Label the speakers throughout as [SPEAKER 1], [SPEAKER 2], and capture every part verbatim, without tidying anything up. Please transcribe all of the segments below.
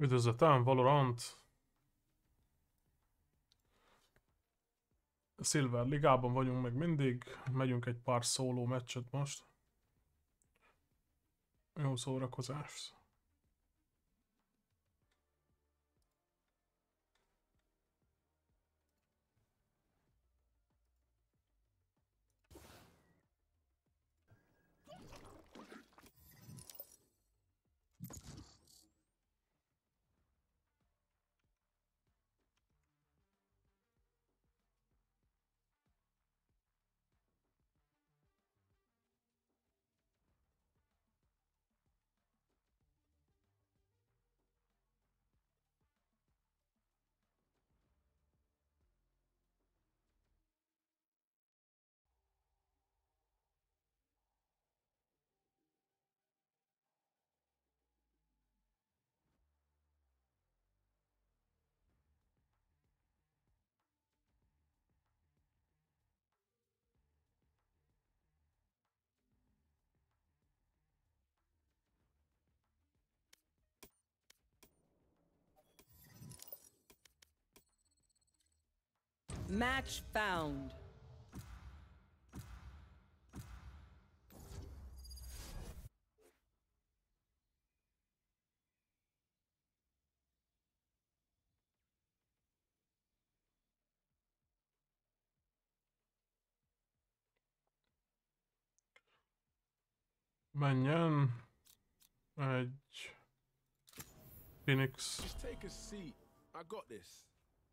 [SPEAKER 1] Üdvözletem, Valorant. Silver Ligában vagyunk meg mindig. Megyünk egy pár szóló meccset most. Jó szórakozás.
[SPEAKER 2] Match found.
[SPEAKER 1] Menjen egy Phoenix.
[SPEAKER 3] Just take a seat. I got this.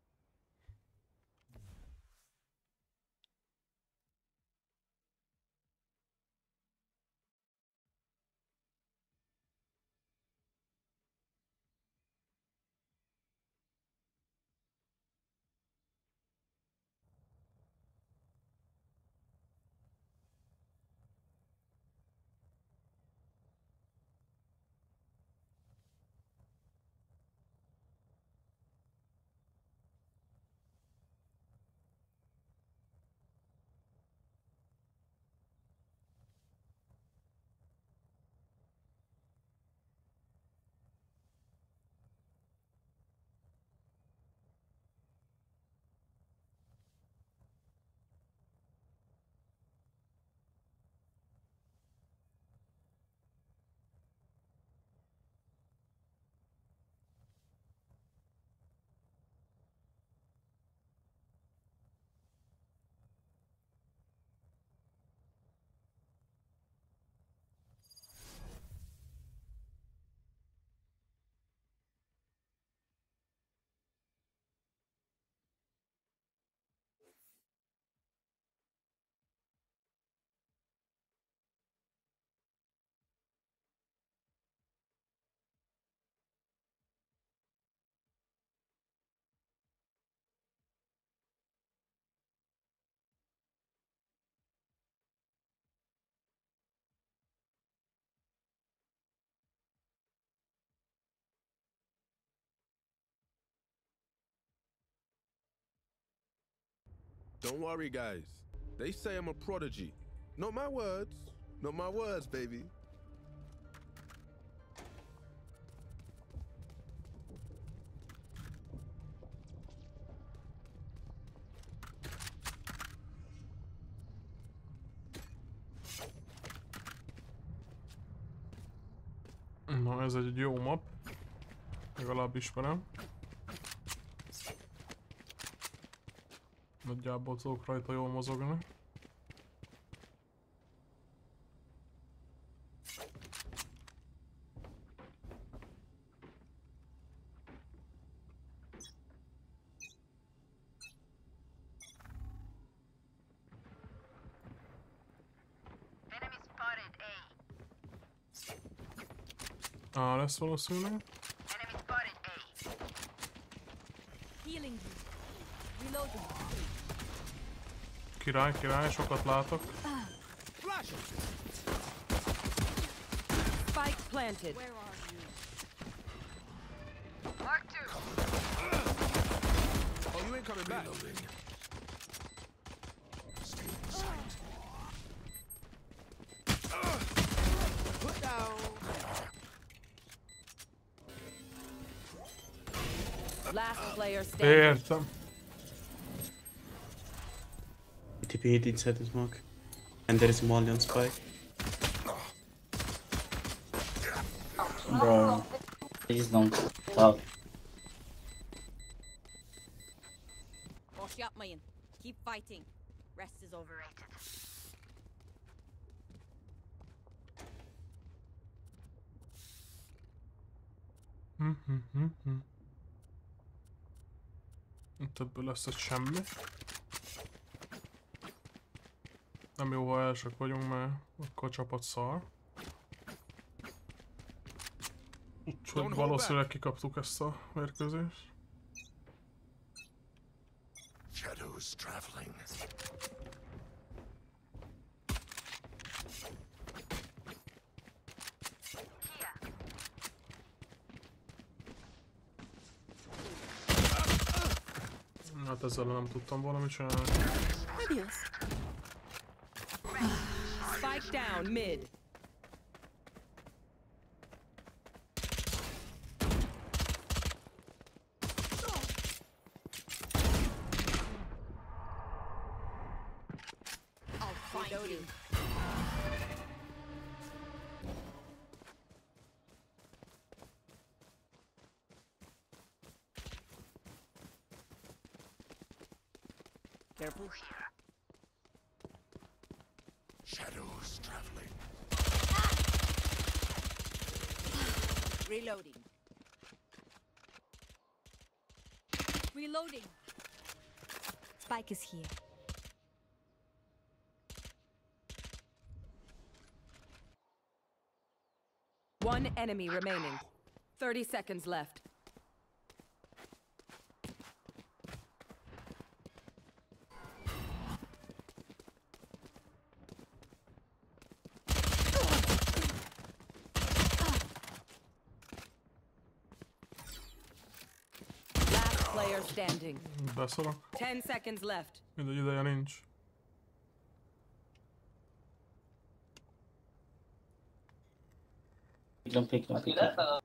[SPEAKER 3] Don't worry, guys. They say I'm a prodigy. Not my words. Not my words, baby.
[SPEAKER 1] Na, ez egy jó map. Legalább ismerem. Nagyjából tudok rajta jól mozogni. Á, lesz valószínűleg. Király, király, sokat látok.
[SPEAKER 2] Spike planted.
[SPEAKER 4] Where are you?
[SPEAKER 3] Mark two. Oh, you ain't coming back. Put down.
[SPEAKER 2] Last player standing.
[SPEAKER 1] Értem.
[SPEAKER 4] T P hit inside the smoke. And there is Molly on spike.
[SPEAKER 5] Bro, please don't stop.
[SPEAKER 6] Boş yapmayın. Keep fighting. Rest is overrated.
[SPEAKER 1] Hı hı hı hı. Itt ebből lesz egy semmi. Nem jó, ha elsők vagyunk, mert akkor a csapat szar. Úgyhogy valószínűleg kikaptuk ezt a mérkőzést.
[SPEAKER 3] Shadows traveling.
[SPEAKER 1] Hát ezzel nem tudtam valamit csinálni.
[SPEAKER 2] Spike down mid.
[SPEAKER 6] I'll find you.
[SPEAKER 2] Careful.
[SPEAKER 3] Shadows traveling.
[SPEAKER 6] Reloading. Reloading. Spike is here.
[SPEAKER 2] One enemy remaining. Thirty seconds left. Last player standing.
[SPEAKER 1] Beszarok.
[SPEAKER 2] Ten seconds left.
[SPEAKER 1] Mindegy ideje nincs.
[SPEAKER 5] Don't pick, don't pick. Don't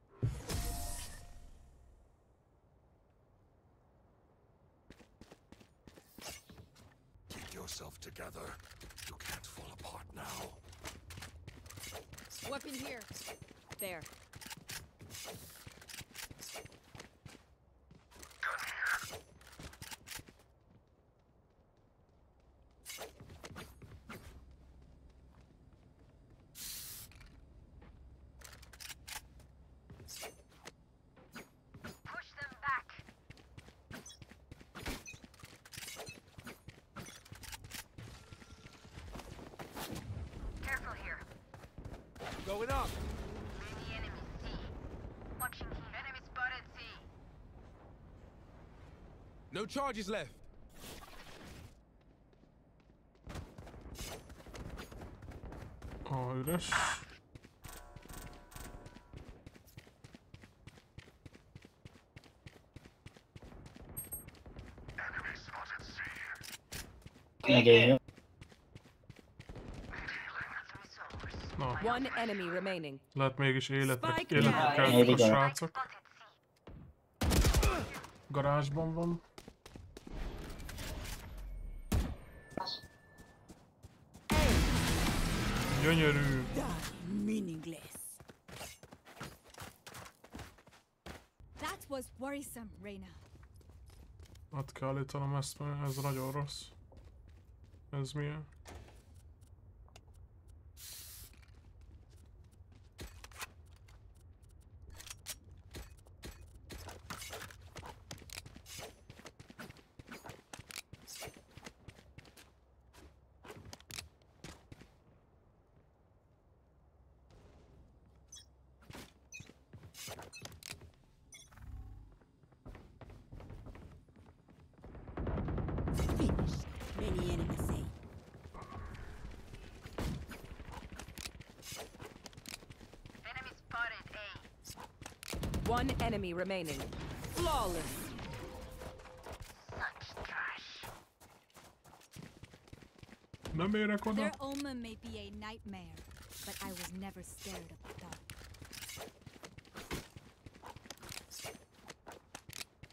[SPEAKER 3] Keep yourself together. You can't fall apart now.
[SPEAKER 6] Weapon here. There.
[SPEAKER 3] Going up.
[SPEAKER 7] Many enemies C. Watching here. Enemy spotted C.
[SPEAKER 3] No charges left.
[SPEAKER 1] A üres.
[SPEAKER 5] I gave you.
[SPEAKER 1] Na,
[SPEAKER 2] One enemy remaining.
[SPEAKER 1] lehet mégis életnek,
[SPEAKER 2] Spike
[SPEAKER 1] életnek
[SPEAKER 2] down.
[SPEAKER 1] kellettek a
[SPEAKER 5] Here we go.
[SPEAKER 1] srácok. Garázsban van. Gyönyörű.
[SPEAKER 6] Meaningless. That was worrisome, Reyna.
[SPEAKER 1] Át kell állítanom ezt, mert ez nagyon rossz. Ez milyen?
[SPEAKER 6] Finished. Many enemies say.
[SPEAKER 7] Enemy spotted A.
[SPEAKER 2] One enemy remaining. Flawless.
[SPEAKER 7] Such trash.
[SPEAKER 1] Nem érek oda.
[SPEAKER 6] Their omen may be a nightmare, but I was never scared of the dark.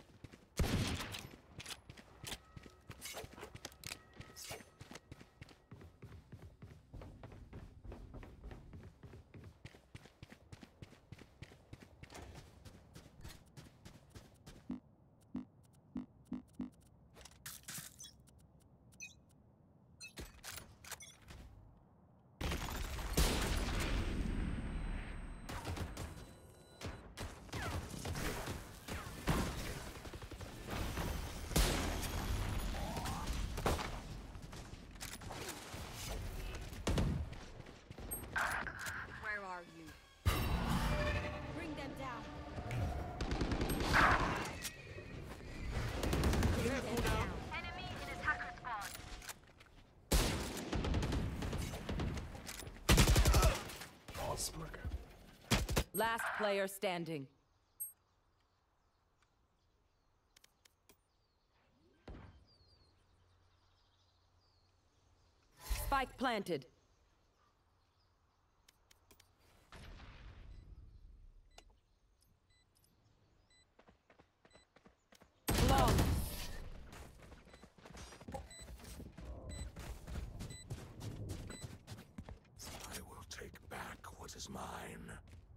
[SPEAKER 1] Basz meg.
[SPEAKER 2] Last player standing. Spike planted. Long.
[SPEAKER 3] I will take back what is mine.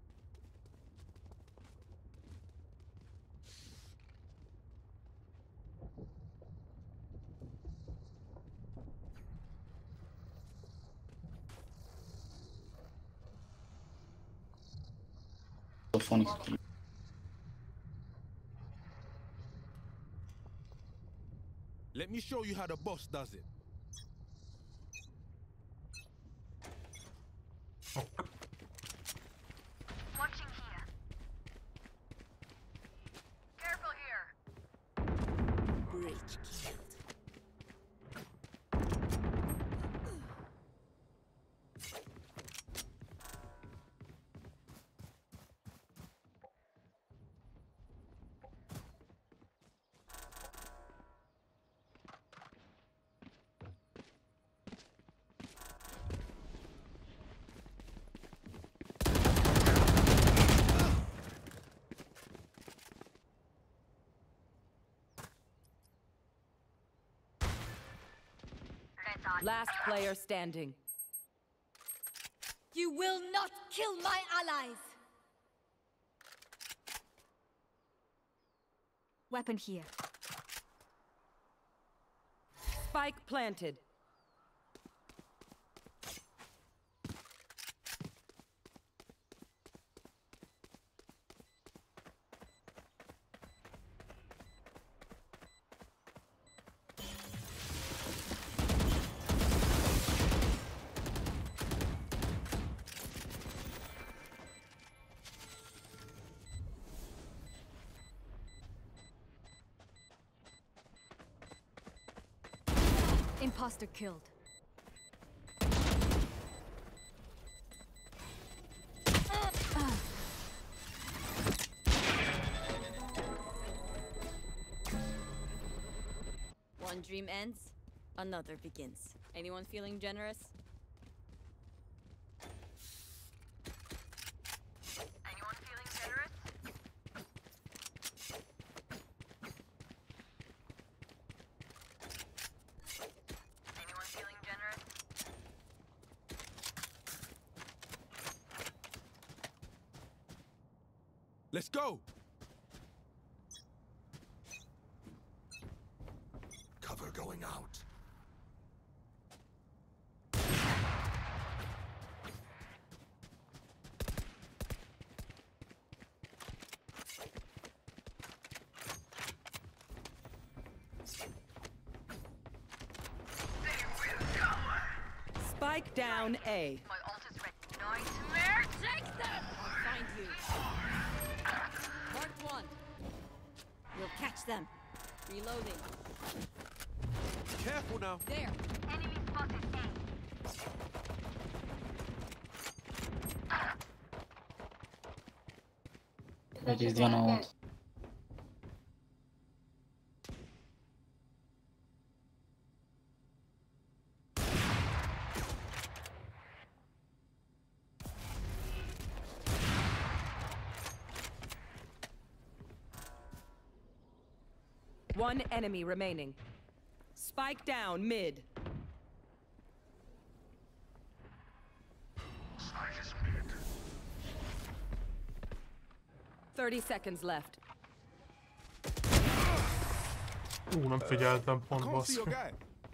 [SPEAKER 5] So funny.
[SPEAKER 3] Let me show you how the boss does it.
[SPEAKER 7] Watching here. Careful here.
[SPEAKER 2] Breach killed.
[SPEAKER 7] Red dot.
[SPEAKER 2] Last player standing.
[SPEAKER 6] You will not kill my allies! Weapon here.
[SPEAKER 2] Spike planted.
[SPEAKER 6] Imposter killed.
[SPEAKER 8] One dream ends, another begins. Anyone feeling generous?
[SPEAKER 7] Anyone feeling generous? Anyone feeling generous?
[SPEAKER 3] Let's go. Cover going out.
[SPEAKER 2] Spike down A.
[SPEAKER 7] My ult is ready. Nightmare, take them!
[SPEAKER 8] I'll find you. Mark one. We'll catch them. Reloading.
[SPEAKER 3] Careful now.
[SPEAKER 8] There.
[SPEAKER 7] Enemy spotted A.
[SPEAKER 5] That is the one I want.
[SPEAKER 2] One enemy remaining. Spike down mid. Thirty seconds left.
[SPEAKER 1] Ú, nem figyeltem pont,
[SPEAKER 3] Can't see
[SPEAKER 1] basz.
[SPEAKER 3] your guy.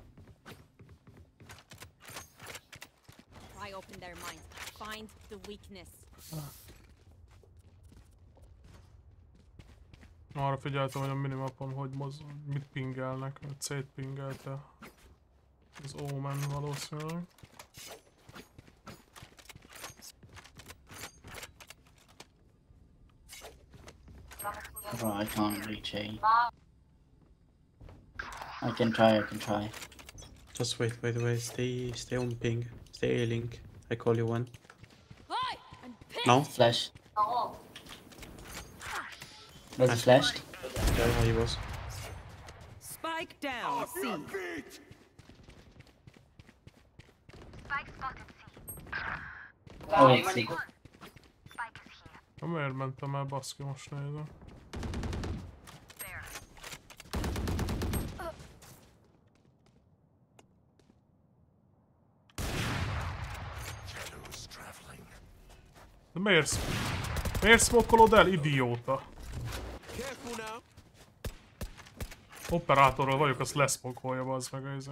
[SPEAKER 8] Pry open their minds. Find the weakness.
[SPEAKER 1] Arra figyeltem, hogy a minimapon hogy moz, mit pingelnek, vagy szétpingelte az Omen valószínűleg.
[SPEAKER 5] Bro, I can't reach A. I can try, I can try.
[SPEAKER 4] Just wait, wait, wait. Stay, stay on ping. Stay A link. I call you one.
[SPEAKER 8] Hi! I'm
[SPEAKER 4] No?
[SPEAKER 5] Flash. Was it flashed?
[SPEAKER 4] Yeah, he was.
[SPEAKER 2] Spike down. C.
[SPEAKER 7] Spike spotted C.
[SPEAKER 5] Oh, wait, see.
[SPEAKER 7] Spike is here.
[SPEAKER 1] Na miért mentem el, baszki, most nézem.
[SPEAKER 7] There.
[SPEAKER 1] De miért, sz- miért smokolod el, idióta?
[SPEAKER 3] Careful now.
[SPEAKER 1] Operátorral vagyok, azt leszmokolja, bazd meg a izé.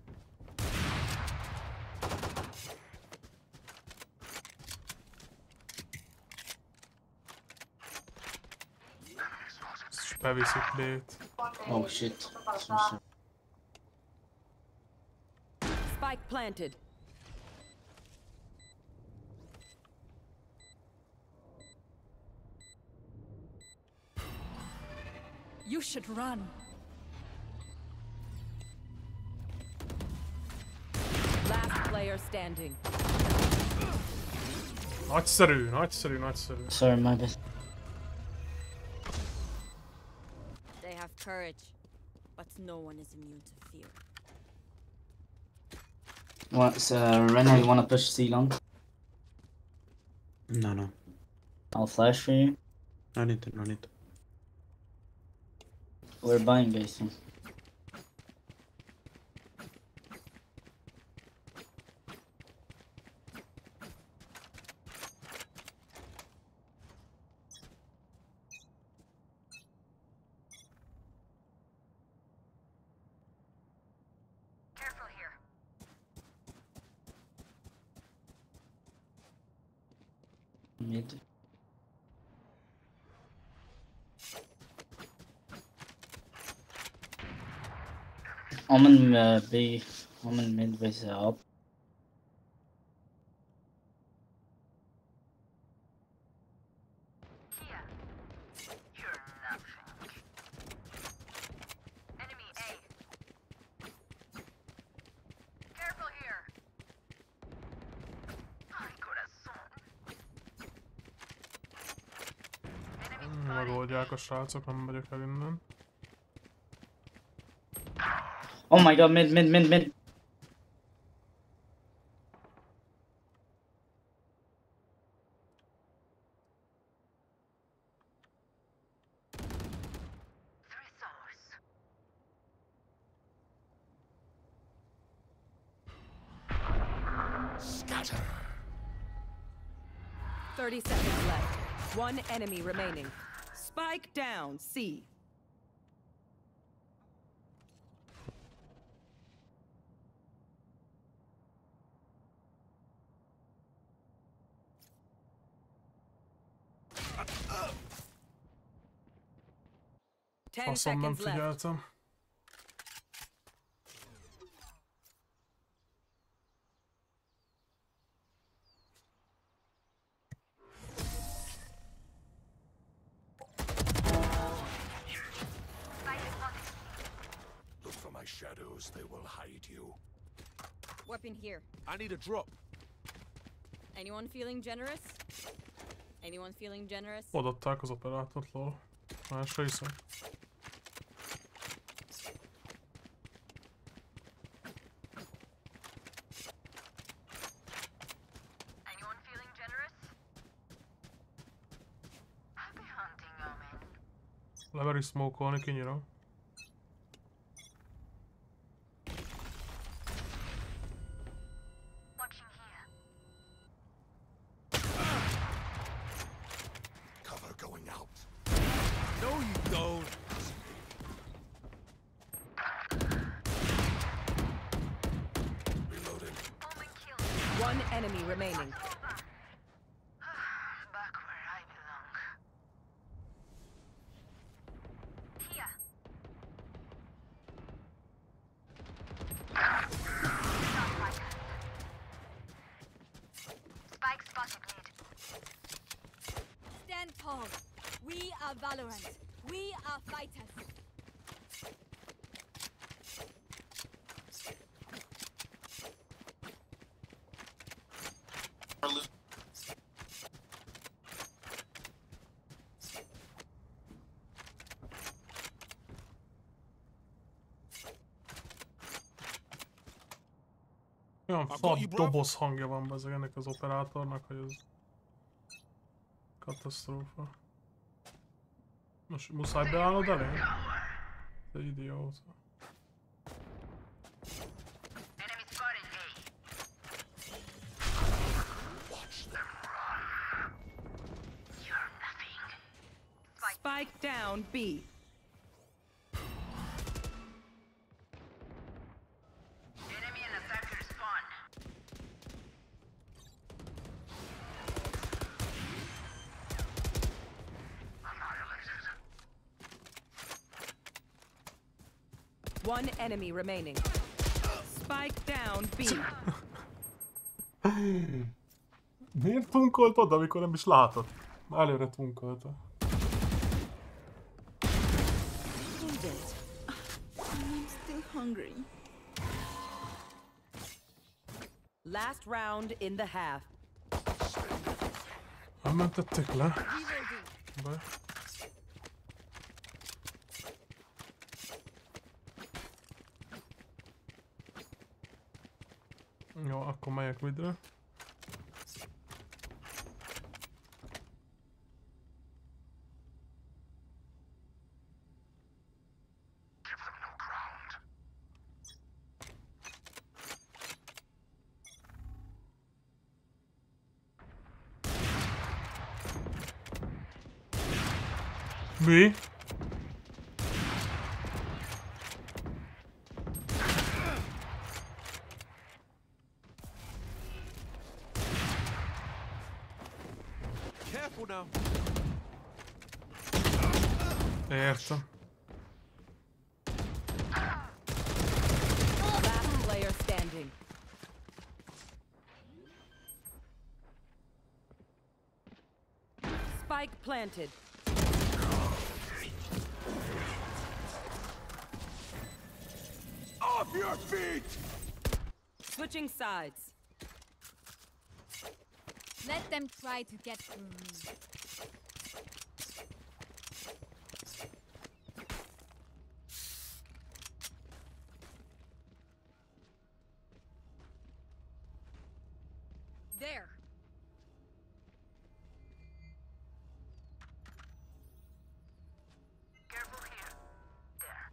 [SPEAKER 1] És beviszik B-t.
[SPEAKER 5] Oh shit. So sorry.
[SPEAKER 2] Spike planted. You should run. Last player standing.
[SPEAKER 1] Nagyszerű, nagyszerű, nagyszerű.
[SPEAKER 5] Sorry, my bad.
[SPEAKER 8] They have courage, but no one is immune to fear.
[SPEAKER 5] What, so, right now you wanna push C long?
[SPEAKER 4] No, no.
[SPEAKER 5] I'll flash for you.
[SPEAKER 4] No need to, no need to.
[SPEAKER 5] We're buying basing.
[SPEAKER 7] Careful here.
[SPEAKER 5] Mid. Omen uh, B. Omen mid with uh, up.
[SPEAKER 7] Here. You're nothing. Enemy A. Careful here. Ay, corazón. Enemy spotted.
[SPEAKER 1] Megoldják a srácok, nem megyek el innen.
[SPEAKER 5] Oh my god, mid, mid, mid, mid.
[SPEAKER 7] Three souls.
[SPEAKER 2] thirty seconds left. One enemy remaining. Spike down. C. Ten
[SPEAKER 1] Faszom, nem
[SPEAKER 2] seconds left.
[SPEAKER 1] figyeltem.
[SPEAKER 9] Look for my shadows, they will hide you.
[SPEAKER 8] Weapon here.
[SPEAKER 3] I need a drop.
[SPEAKER 8] Anyone feeling generous? Anyone feeling generous?
[SPEAKER 1] Odaadták az operátort, lol. Másra hiszem.
[SPEAKER 7] Anyone feeling generous? I'll be hunting Omen.
[SPEAKER 1] Lemeri smokolni, kinyírom.
[SPEAKER 7] Watching here.
[SPEAKER 9] Cover going out.
[SPEAKER 3] No, you don't.
[SPEAKER 9] Reloading.
[SPEAKER 7] Omen killed.
[SPEAKER 2] One enemy remaining.
[SPEAKER 7] Back where I belong. Here. Spike spotted mid.
[SPEAKER 6] Stand tall. We are Valorant. We are fighters.
[SPEAKER 1] Olyan fab doboz hangja van bezeg ennek az operátornak, hogy ez katasztrófa. Most muszáj beállnod elé? Te idióta.
[SPEAKER 2] Spike down B. One enemy remaining. Spike down B.
[SPEAKER 1] Miért tunkolt oda, amikor nem is látott? Előre tunkolta.
[SPEAKER 2] I'm still hungry. Last round in the half.
[SPEAKER 1] Nem mentették le? Be. Jó, akkor megyek vidre. Mi?
[SPEAKER 3] Careful now.
[SPEAKER 1] Értem.
[SPEAKER 2] Last player standing. Spike planted.
[SPEAKER 3] Off your feet!
[SPEAKER 2] Switching sides.
[SPEAKER 6] Let them try to get through me.
[SPEAKER 2] There.
[SPEAKER 7] Careful here. There.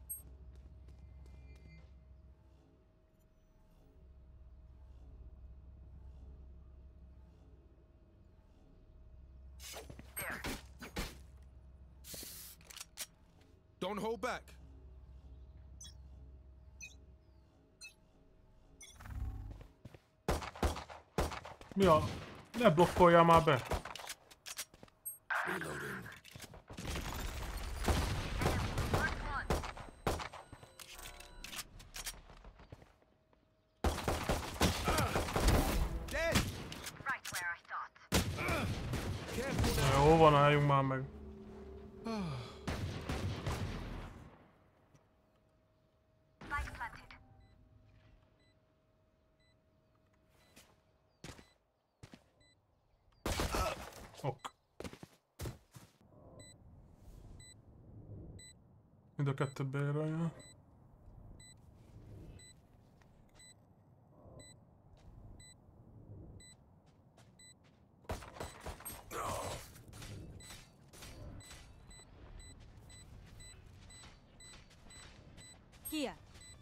[SPEAKER 7] There.
[SPEAKER 3] Don't hold back.
[SPEAKER 1] Mi a... Ne blokkoljál már be!
[SPEAKER 9] Reloading.
[SPEAKER 3] Dead!
[SPEAKER 7] Right where I thought.
[SPEAKER 3] Careful now.
[SPEAKER 1] Jó van, álljunk már meg.
[SPEAKER 7] Spike planted.
[SPEAKER 1] Ok. Mind a kettő B-re jön.
[SPEAKER 6] Here.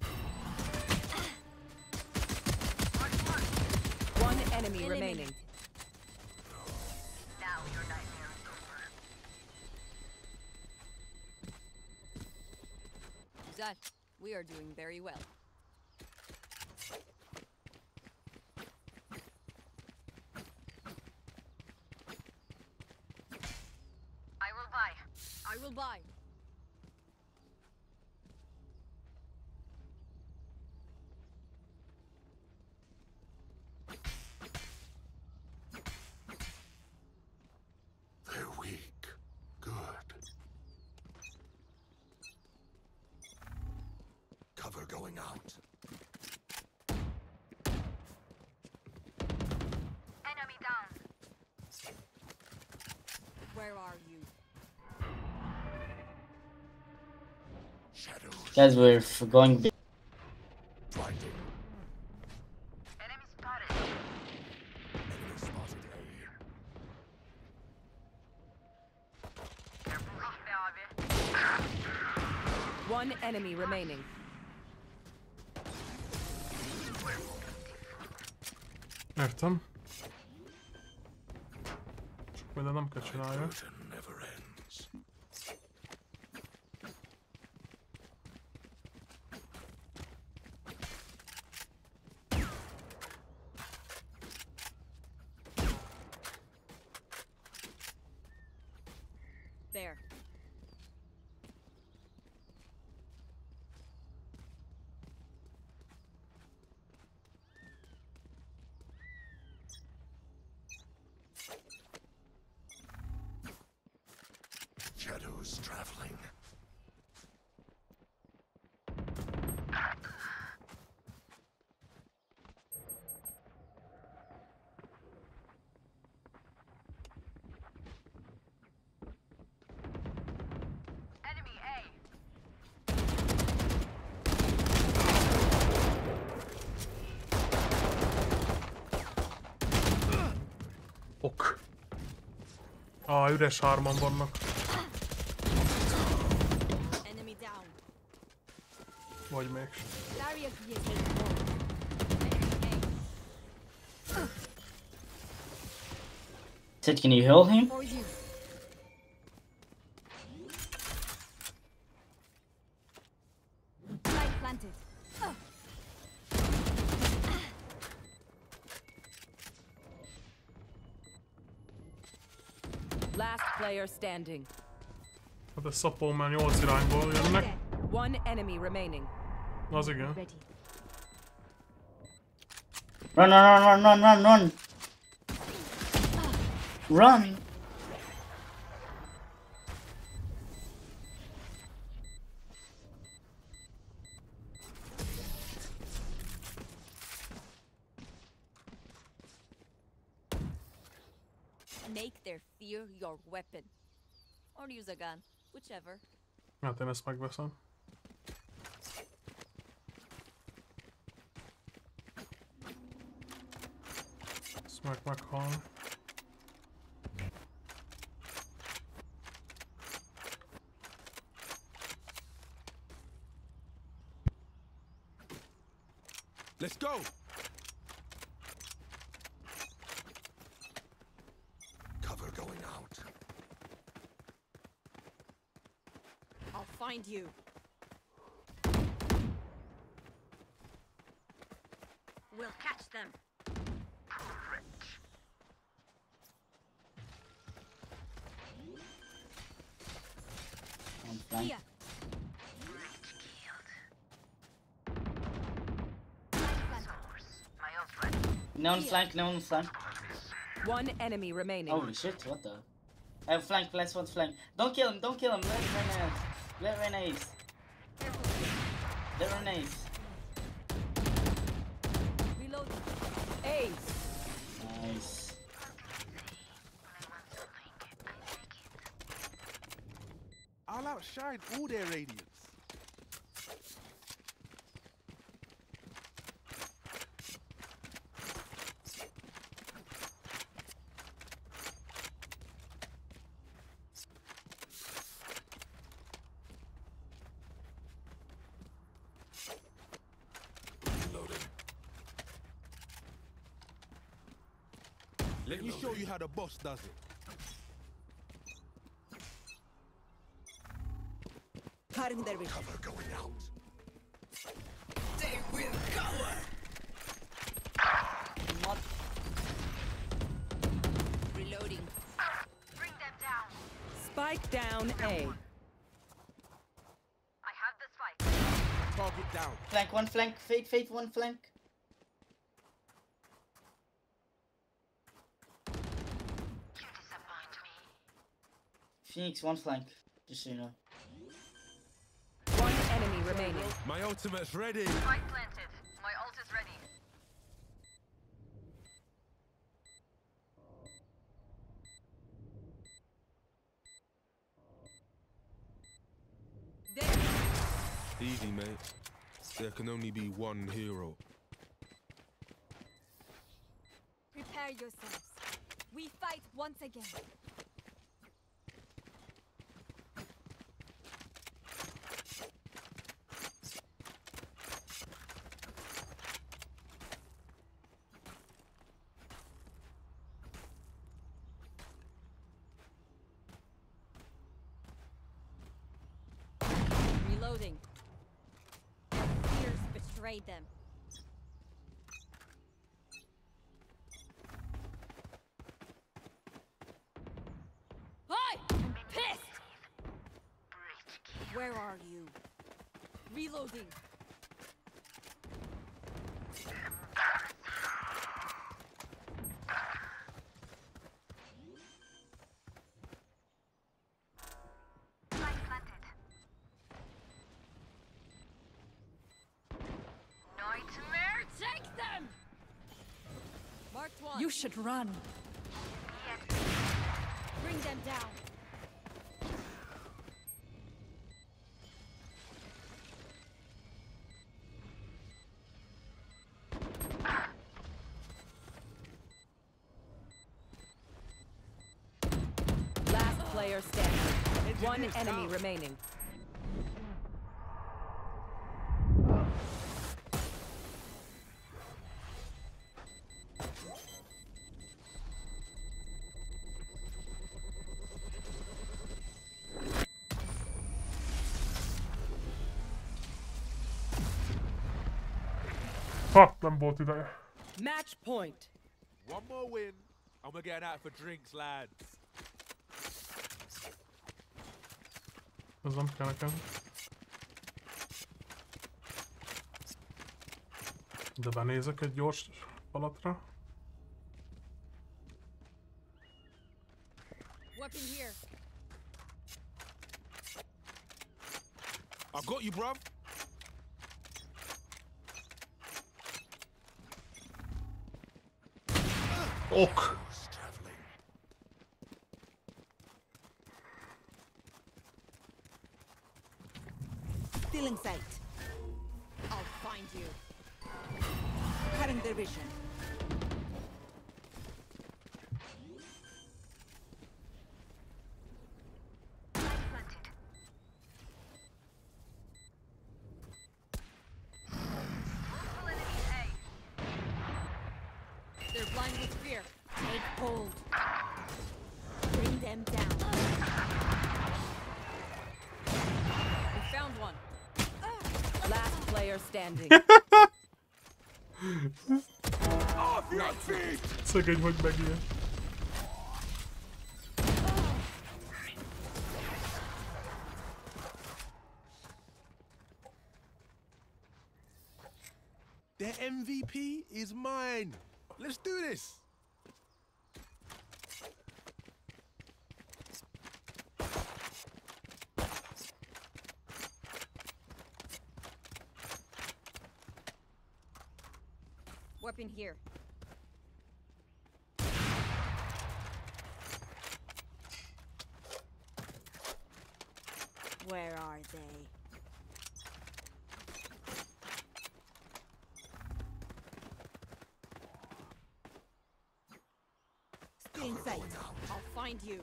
[SPEAKER 2] One enemy remaining.
[SPEAKER 7] Now your nightmare is over.
[SPEAKER 8] Zach, we are doing very well.
[SPEAKER 7] I will buy.
[SPEAKER 8] I will buy.
[SPEAKER 9] They're weak. Good. Cover going out.
[SPEAKER 7] Enemy down.
[SPEAKER 8] Where are you?
[SPEAKER 9] Shadows
[SPEAKER 5] Guys, we're f- going B.
[SPEAKER 9] blinding.
[SPEAKER 7] Enemy
[SPEAKER 2] One enemy remaining.
[SPEAKER 1] Értem. Csak minden nem kell csinálja.
[SPEAKER 9] Burden never ends.
[SPEAKER 8] There.
[SPEAKER 9] Shadows traveling.
[SPEAKER 7] Enemy A.
[SPEAKER 1] Ok. Á, üres hárman vannak.
[SPEAKER 8] Enemy down.
[SPEAKER 1] Vagy mégsem.
[SPEAKER 6] Barrier created.
[SPEAKER 8] Enemy A.
[SPEAKER 5] Sid, can you heal him?
[SPEAKER 6] For you. Light planted.
[SPEAKER 2] Last player standing.
[SPEAKER 1] Hát ez szapó már nyolc irányból jönnek.
[SPEAKER 2] One enemy remaining.
[SPEAKER 1] Az igen.
[SPEAKER 6] Ready.
[SPEAKER 5] Run, run, run, run, run, run, run! Run!
[SPEAKER 8] Make their fear your weapon. Or use a gun. Whichever.
[SPEAKER 1] Hát én ezt megveszem. Ezt meg meghal.
[SPEAKER 3] Let's go.
[SPEAKER 9] Cover going out.
[SPEAKER 8] I'll find you. We'll catch them.
[SPEAKER 5] On flank.
[SPEAKER 6] Here.
[SPEAKER 5] No on flank, no on flank.
[SPEAKER 2] One enemy remaining.
[SPEAKER 5] Holy shit, what the? I have flank, let's one flank. Don't kill him, don't kill him, let Renace. Let Renace. Let Renace.
[SPEAKER 2] Reloading. Ace.
[SPEAKER 5] Nice.
[SPEAKER 3] I'll outshine all their radiance.
[SPEAKER 9] Reloading.
[SPEAKER 3] Let me show you how the boss does it.
[SPEAKER 9] Cover going out.
[SPEAKER 5] Not
[SPEAKER 8] Reloading.
[SPEAKER 7] Bring them down.
[SPEAKER 2] Spike down A.
[SPEAKER 7] I have the spike.
[SPEAKER 3] Target down.
[SPEAKER 5] flank, one flank, fade, fade, one flank.
[SPEAKER 7] You disappoint me.
[SPEAKER 5] Phoenix, one flank. Just so you know.
[SPEAKER 2] One enemy remaining.
[SPEAKER 3] My ultimate's ready.
[SPEAKER 7] Spike planted. My ult is ready.
[SPEAKER 2] There.
[SPEAKER 3] Easy, mate. There can only be one hero.
[SPEAKER 6] Prepare yourselves. We fight once again.
[SPEAKER 8] Raid them. Hi! I'm pissed! Where are you? Reloading.
[SPEAKER 7] Nightmare.
[SPEAKER 8] Take them! Marked one.
[SPEAKER 2] You should run.
[SPEAKER 8] Bring them down.
[SPEAKER 2] Last player standing. One enemy remaining.
[SPEAKER 1] Ha, nem volt ideje.
[SPEAKER 2] Match point.
[SPEAKER 3] One more win, and we're getting out for drinks, lads.
[SPEAKER 1] Ez nem kell nekem. De benézek egy gyors palatra.
[SPEAKER 8] Weapon here.
[SPEAKER 3] I got you, bruv.
[SPEAKER 1] Ok.
[SPEAKER 9] Shadows traveling. Still in sight.
[SPEAKER 8] I'll find you.
[SPEAKER 9] Cutting their vision.
[SPEAKER 8] They're blind with fear. Take hold. Bring them down. We found one.
[SPEAKER 2] Last player standing.
[SPEAKER 3] Off your feet!
[SPEAKER 1] Szegény, hogy megijed.
[SPEAKER 3] Their M V P is mine. Let's do this.
[SPEAKER 8] Weapon here. Where are they?
[SPEAKER 9] Still in sight.
[SPEAKER 8] I'll find you.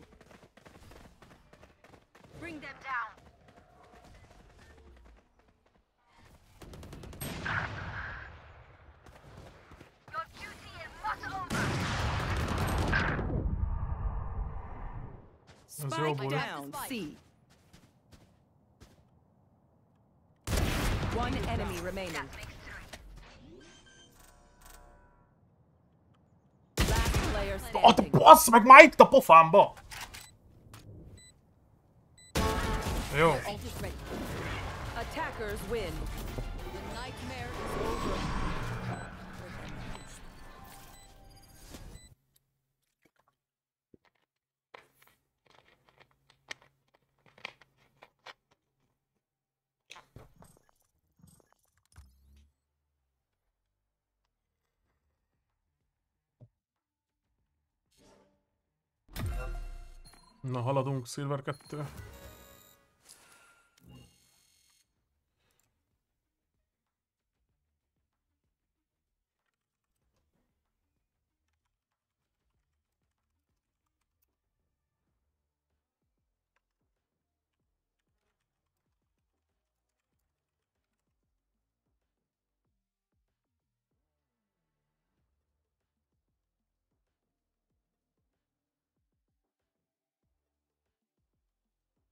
[SPEAKER 7] Bring them down. Your duty is not over.
[SPEAKER 1] Ez jó
[SPEAKER 2] Spike
[SPEAKER 1] volt.
[SPEAKER 2] down. C. One enemy remaining. Last player
[SPEAKER 1] A te
[SPEAKER 2] standing.
[SPEAKER 1] bassz meg Mike, a pofámba! Jó.
[SPEAKER 8] Ult is ready.
[SPEAKER 2] Attackers win.
[SPEAKER 8] The nightmare is over.
[SPEAKER 1] Na, haladunk, Silver kettő.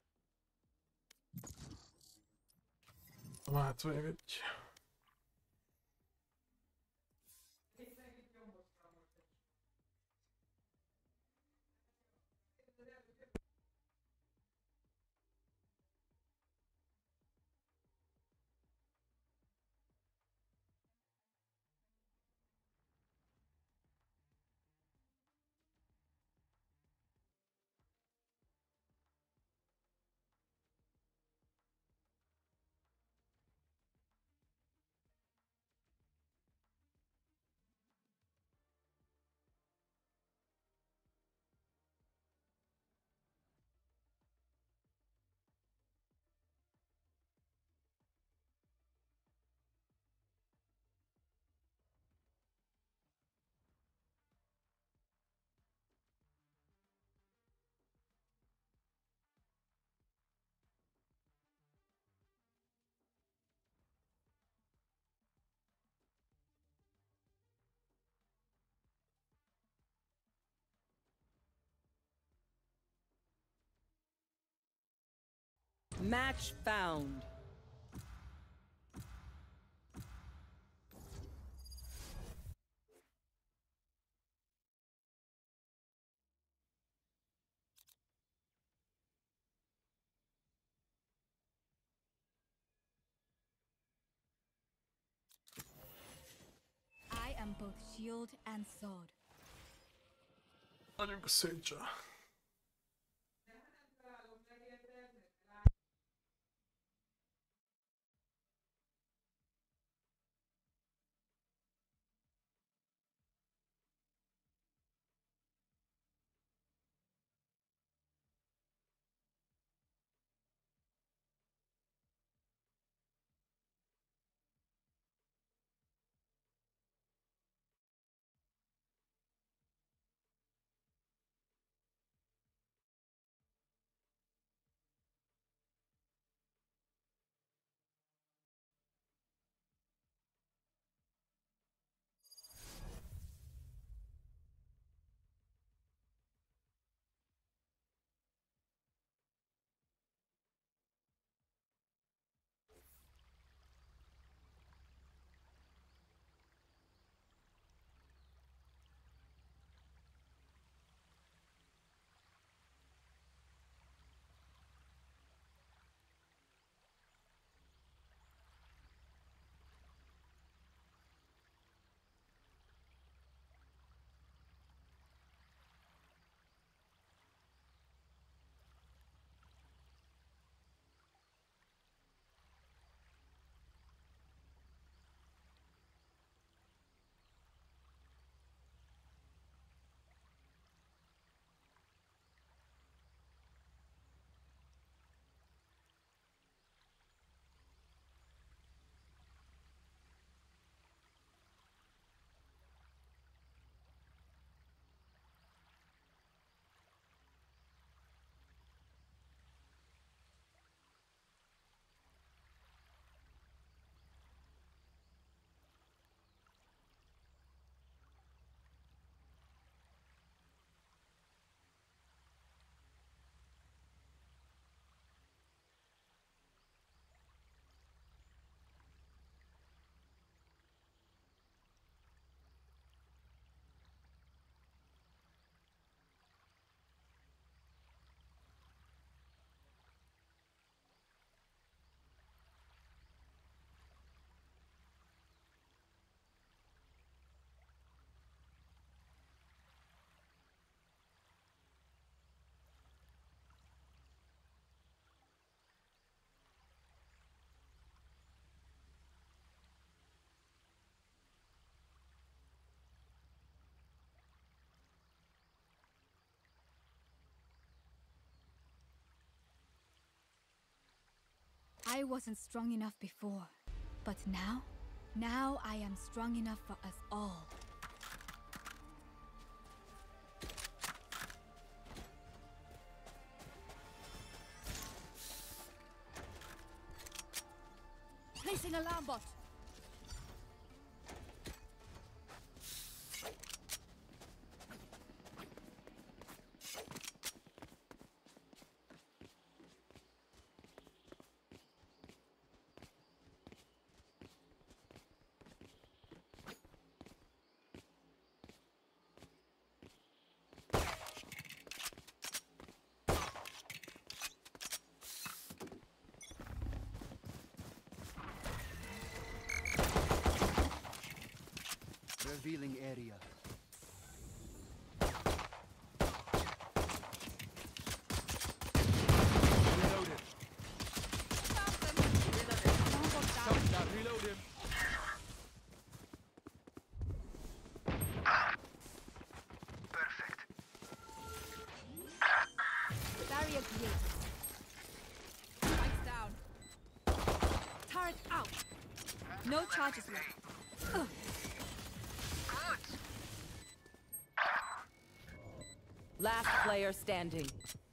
[SPEAKER 1] Hát még egy...
[SPEAKER 2] Match found.
[SPEAKER 6] I am both shield and sword.
[SPEAKER 1] Menjünk a Sage-el.
[SPEAKER 6] I wasn't strong enough before, but now, now I am strong enough for us all. Placing alarm bot.
[SPEAKER 10] Revealing area. Reloaded. Reload him.
[SPEAKER 7] Perfect.
[SPEAKER 6] Barrier created. Spikes down. Turret out. No charges left. Ugh.
[SPEAKER 2] Last player standing.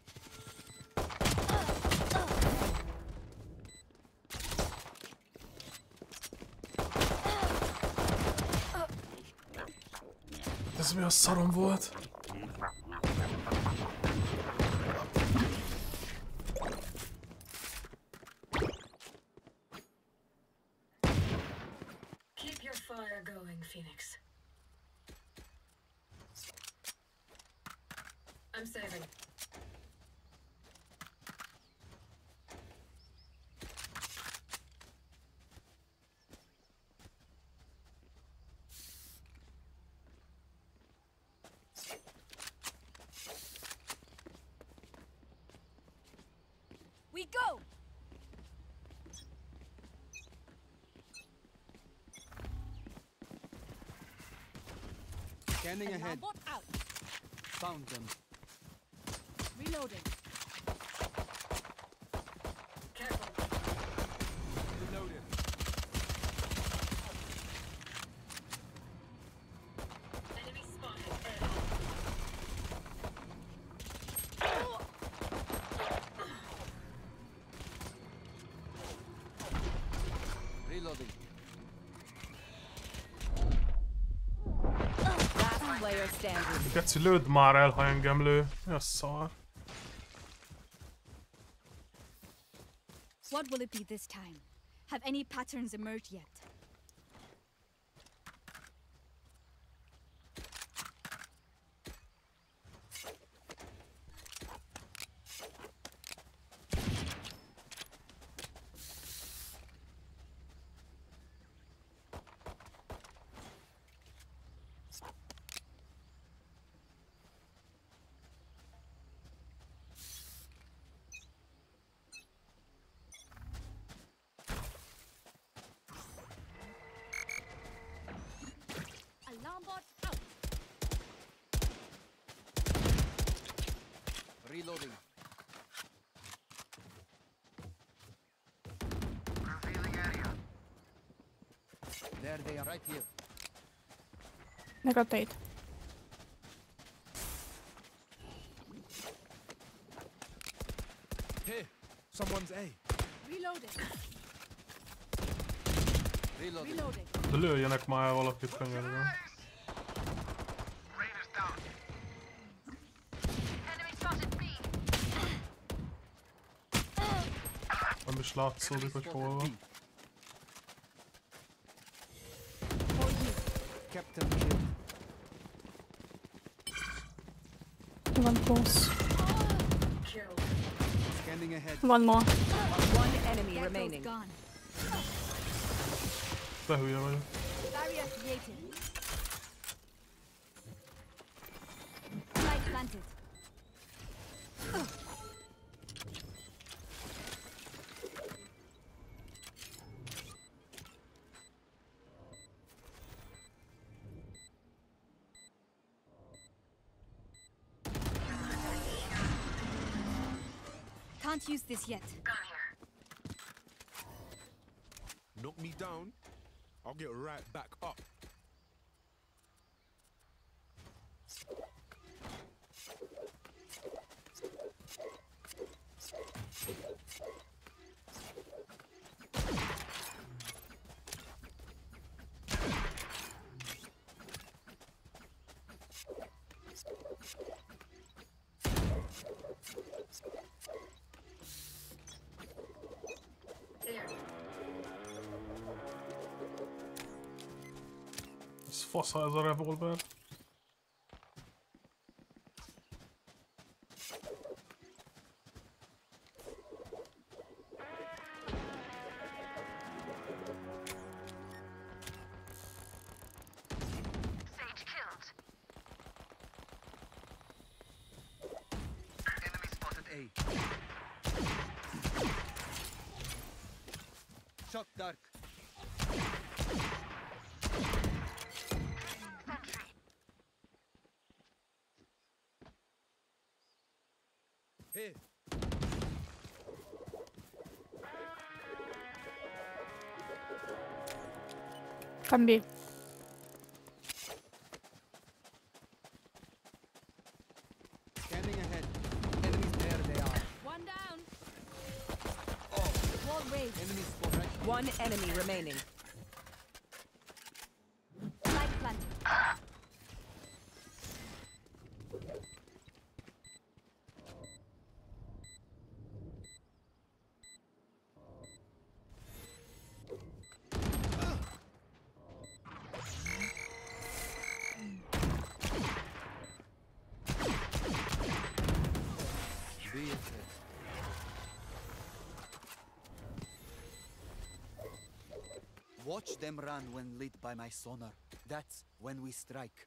[SPEAKER 1] Ez mi a szarom volt?
[SPEAKER 11] We're going, Phoenix. I'm saving.
[SPEAKER 6] We go!
[SPEAKER 10] Scanning
[SPEAKER 6] Alarm
[SPEAKER 10] ahead.
[SPEAKER 6] bot out.
[SPEAKER 10] Found them.
[SPEAKER 6] Reloading.
[SPEAKER 11] Careful.
[SPEAKER 10] Reloaded.
[SPEAKER 11] Enemy spotted.
[SPEAKER 10] Reloading.
[SPEAKER 2] Last player standing.
[SPEAKER 1] Geci, lőd már el, ha engem lő. Mi a szar?
[SPEAKER 6] What will it be this time? Have any patterns emerged yet? Alarm bot out.
[SPEAKER 10] Reloading. There they are, right here.
[SPEAKER 12] They rotate.
[SPEAKER 3] Here, someone's A.
[SPEAKER 6] Reloading.
[SPEAKER 10] Reloading.
[SPEAKER 6] Reloading.
[SPEAKER 1] De lőjenek már el valakit könyörgöm. Nem is látszódik, hogy hol van.
[SPEAKER 10] Captain killed.
[SPEAKER 12] One close.
[SPEAKER 11] Killed.
[SPEAKER 10] Scanning ahead.
[SPEAKER 12] One more.
[SPEAKER 2] One enemy
[SPEAKER 6] Gecko's
[SPEAKER 2] remaining.
[SPEAKER 6] gone.
[SPEAKER 1] De hülye vagyok.
[SPEAKER 6] Barrier created. Light planted. Can't use this yet.
[SPEAKER 3] Knock me down, I'll get right back up.
[SPEAKER 1] Ez fasza ez a revolver.
[SPEAKER 7] Sage killed.
[SPEAKER 10] Enemy spotted A. Shot dark.
[SPEAKER 3] Here.
[SPEAKER 12] Can be.
[SPEAKER 10] Scanning ahead. Enemies there they are.
[SPEAKER 6] One down.
[SPEAKER 10] Oh,
[SPEAKER 6] Wall raised.
[SPEAKER 10] enemy spot right here.
[SPEAKER 2] One enemy remaining.
[SPEAKER 6] Light planted.
[SPEAKER 10] Watch them run when lit by my sonar. That's when we strike.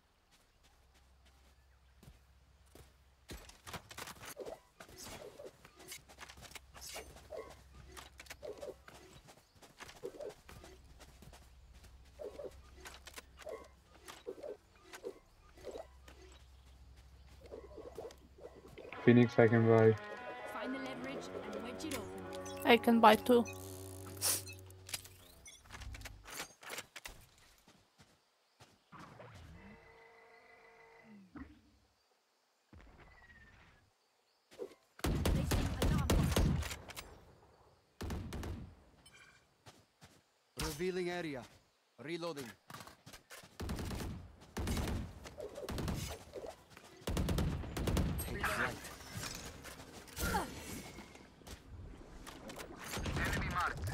[SPEAKER 13] Phoenix I can buy.
[SPEAKER 6] Find the leverage and wedge it open.
[SPEAKER 12] I can buy two.
[SPEAKER 10] Revealing area. Reloading. Take flight.
[SPEAKER 7] Enemy marked.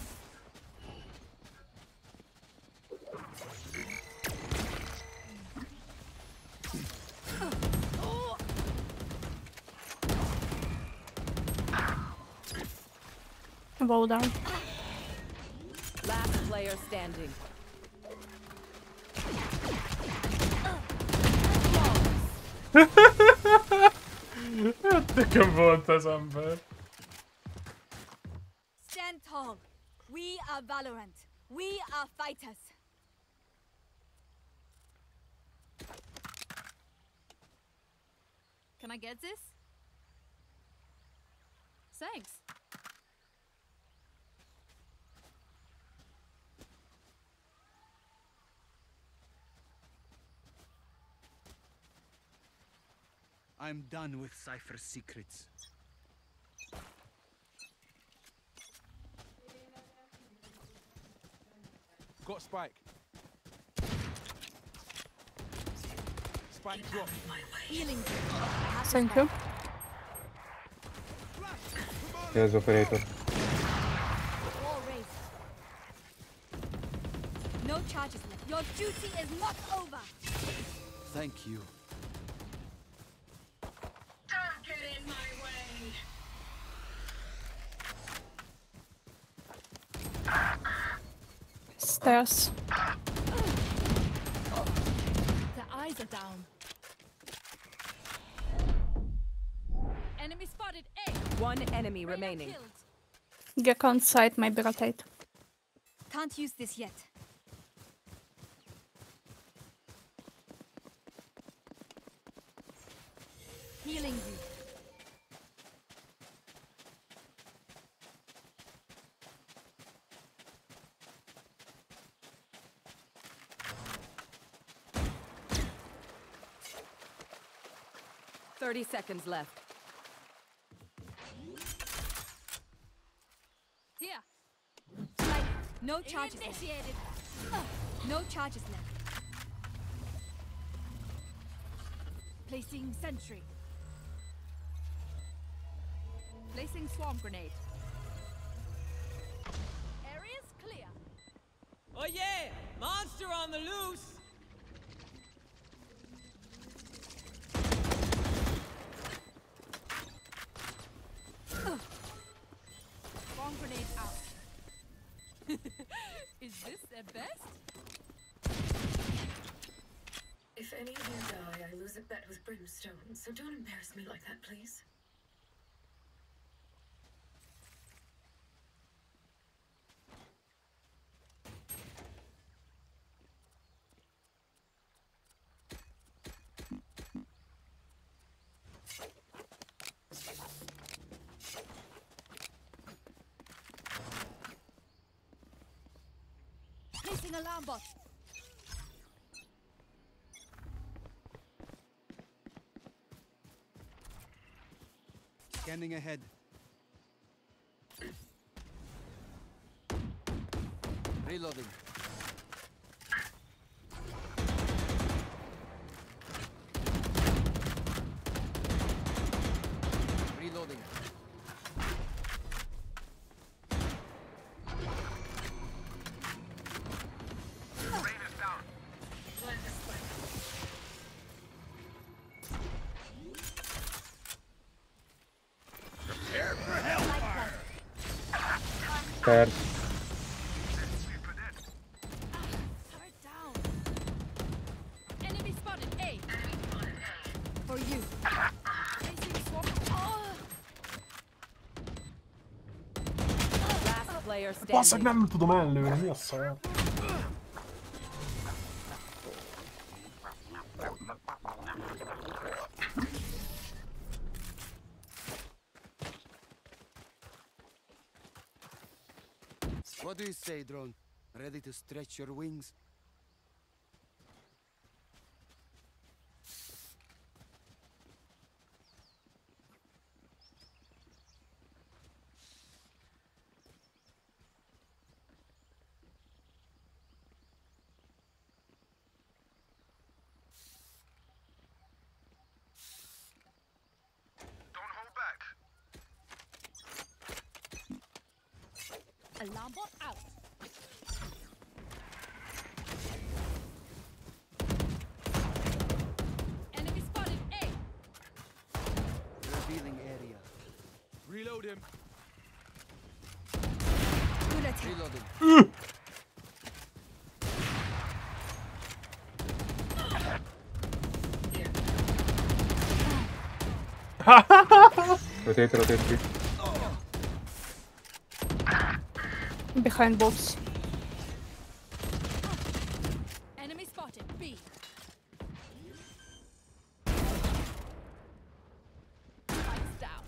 [SPEAKER 12] Bow down.
[SPEAKER 2] Last player standing.
[SPEAKER 1] Nekem volt az ember.
[SPEAKER 6] Stand tall. We are Valorant. We are fighters. Can I get this? Thanks.
[SPEAKER 10] I'm done with Cypher's secrets.
[SPEAKER 3] Got Spike. Spike drop.
[SPEAKER 6] Healing.
[SPEAKER 12] Thank you.
[SPEAKER 13] Yes, operator.
[SPEAKER 6] Wall raised. No charges left. Your duty is not over.
[SPEAKER 10] Thank you.
[SPEAKER 11] Don't get in my way.
[SPEAKER 12] Stairs.
[SPEAKER 6] The eyes are down. Enemy spotted A.
[SPEAKER 2] One enemy remaining.
[SPEAKER 12] Gekko on side, maybe rotate.
[SPEAKER 6] Can't use this yet. Healing you.
[SPEAKER 2] Thirty seconds left.
[SPEAKER 6] Here. Like, no charges initiated. Left. No charges left. Placing sentry. Placing swarm grenade. Area's clear.
[SPEAKER 14] Oh yeah! Monster on the loose!
[SPEAKER 6] Swarm grenade out. Is this their best?
[SPEAKER 11] If any of you die, I lose a bet with Brimstone, so don't embarrass me like that, please.
[SPEAKER 6] Placing alarm bot.
[SPEAKER 10] Scanning ahead. Reloading. Reloading.
[SPEAKER 13] Stairs.
[SPEAKER 6] For you.
[SPEAKER 2] Last player
[SPEAKER 1] Basszak,
[SPEAKER 2] standing.
[SPEAKER 1] nem tudom ellőni, mi a szar?
[SPEAKER 10] What do you say, drone? Ready to stretch your wings?
[SPEAKER 6] Alarm bot out. Enemy spotted. A.
[SPEAKER 10] Revealing area.
[SPEAKER 3] Reload him.
[SPEAKER 6] Good attack.
[SPEAKER 10] Reloading.
[SPEAKER 13] Rotate, rotate, please.
[SPEAKER 12] Behind box.
[SPEAKER 6] Enemy spotted. B. Lights down.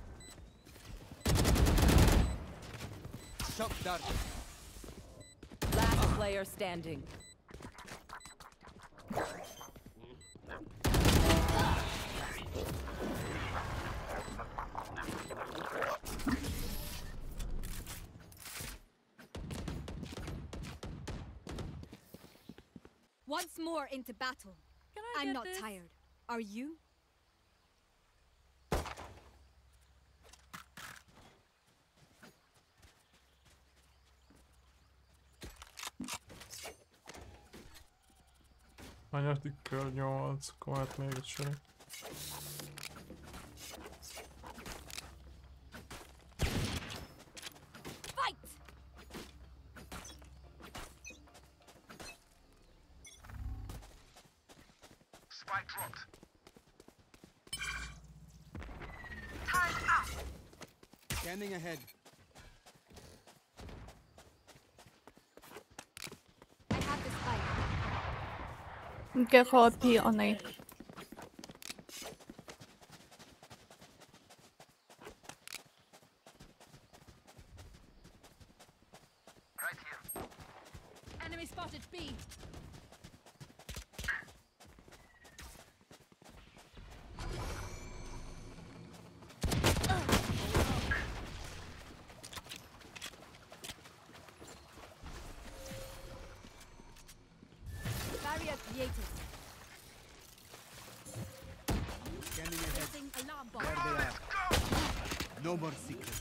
[SPEAKER 10] Shock dart.
[SPEAKER 2] Last player standing.
[SPEAKER 6] Once more into battle.
[SPEAKER 8] Can I
[SPEAKER 6] I'm
[SPEAKER 8] get
[SPEAKER 6] not
[SPEAKER 8] this?
[SPEAKER 6] tired. Are you?
[SPEAKER 1] Hányadik kör? nyolc, akkor hát még egy sor.
[SPEAKER 6] Fight!
[SPEAKER 3] Spike dropped.
[SPEAKER 10] Scanning ahead.
[SPEAKER 6] I have the spike.
[SPEAKER 12] Gecko P on A.
[SPEAKER 3] Right here.
[SPEAKER 6] Enemy spotted. B. Barrier created.
[SPEAKER 10] Scanning ahead.
[SPEAKER 6] Placing alarm bot.
[SPEAKER 10] There they are. No more secrets.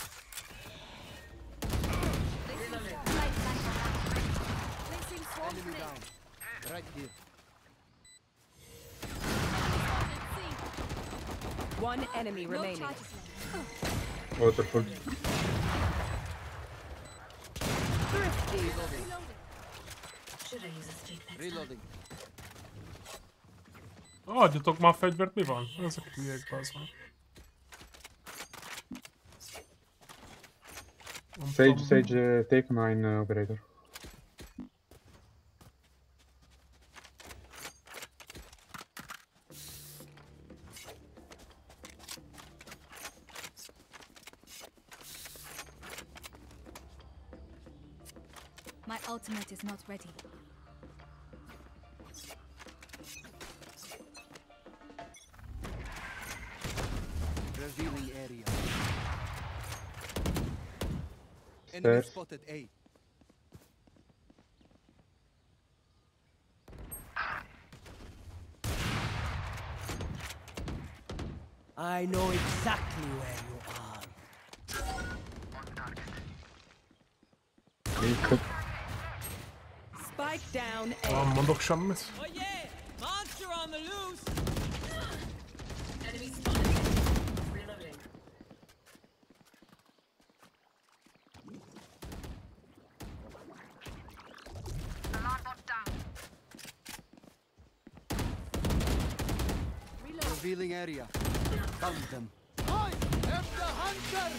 [SPEAKER 6] Light back. Placing swarm
[SPEAKER 10] Enemy
[SPEAKER 6] grenade.
[SPEAKER 10] down. Right here.
[SPEAKER 2] One enemy
[SPEAKER 6] No
[SPEAKER 2] remaining.
[SPEAKER 6] charges left.
[SPEAKER 13] Waterfall.
[SPEAKER 11] Reloading. Should I use a stick next time?
[SPEAKER 10] Reloading.
[SPEAKER 1] Adjatok már a fegyvert, mi van? Ezek hülyék, bazd meg.
[SPEAKER 13] Sage, Sage, uh, take mine, uh, operator.
[SPEAKER 6] My ultimate is not ready.
[SPEAKER 10] Revealing area. Enemy
[SPEAKER 13] Stairs.
[SPEAKER 10] spotted A.
[SPEAKER 14] I know exactly where you are.
[SPEAKER 2] Spike down
[SPEAKER 1] Nem
[SPEAKER 2] A.
[SPEAKER 1] mondok semmit.
[SPEAKER 14] Oh yeah! Monster on the loose!
[SPEAKER 11] Enemy spotted. Reloading.
[SPEAKER 6] Reload.
[SPEAKER 10] Revealing area. Found them. I am the hunter!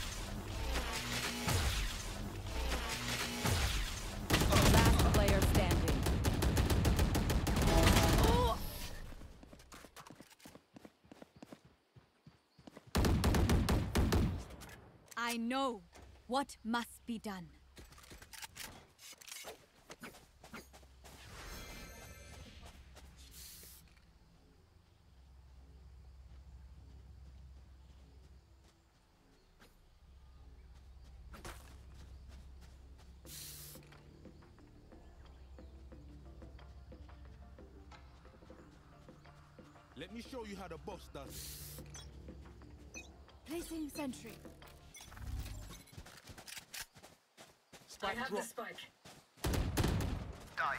[SPEAKER 2] Last player standing.
[SPEAKER 6] I know what must be done.
[SPEAKER 3] Let me show you how the boss does it.
[SPEAKER 6] Placing sentry.
[SPEAKER 11] I have the spike.
[SPEAKER 7] Die.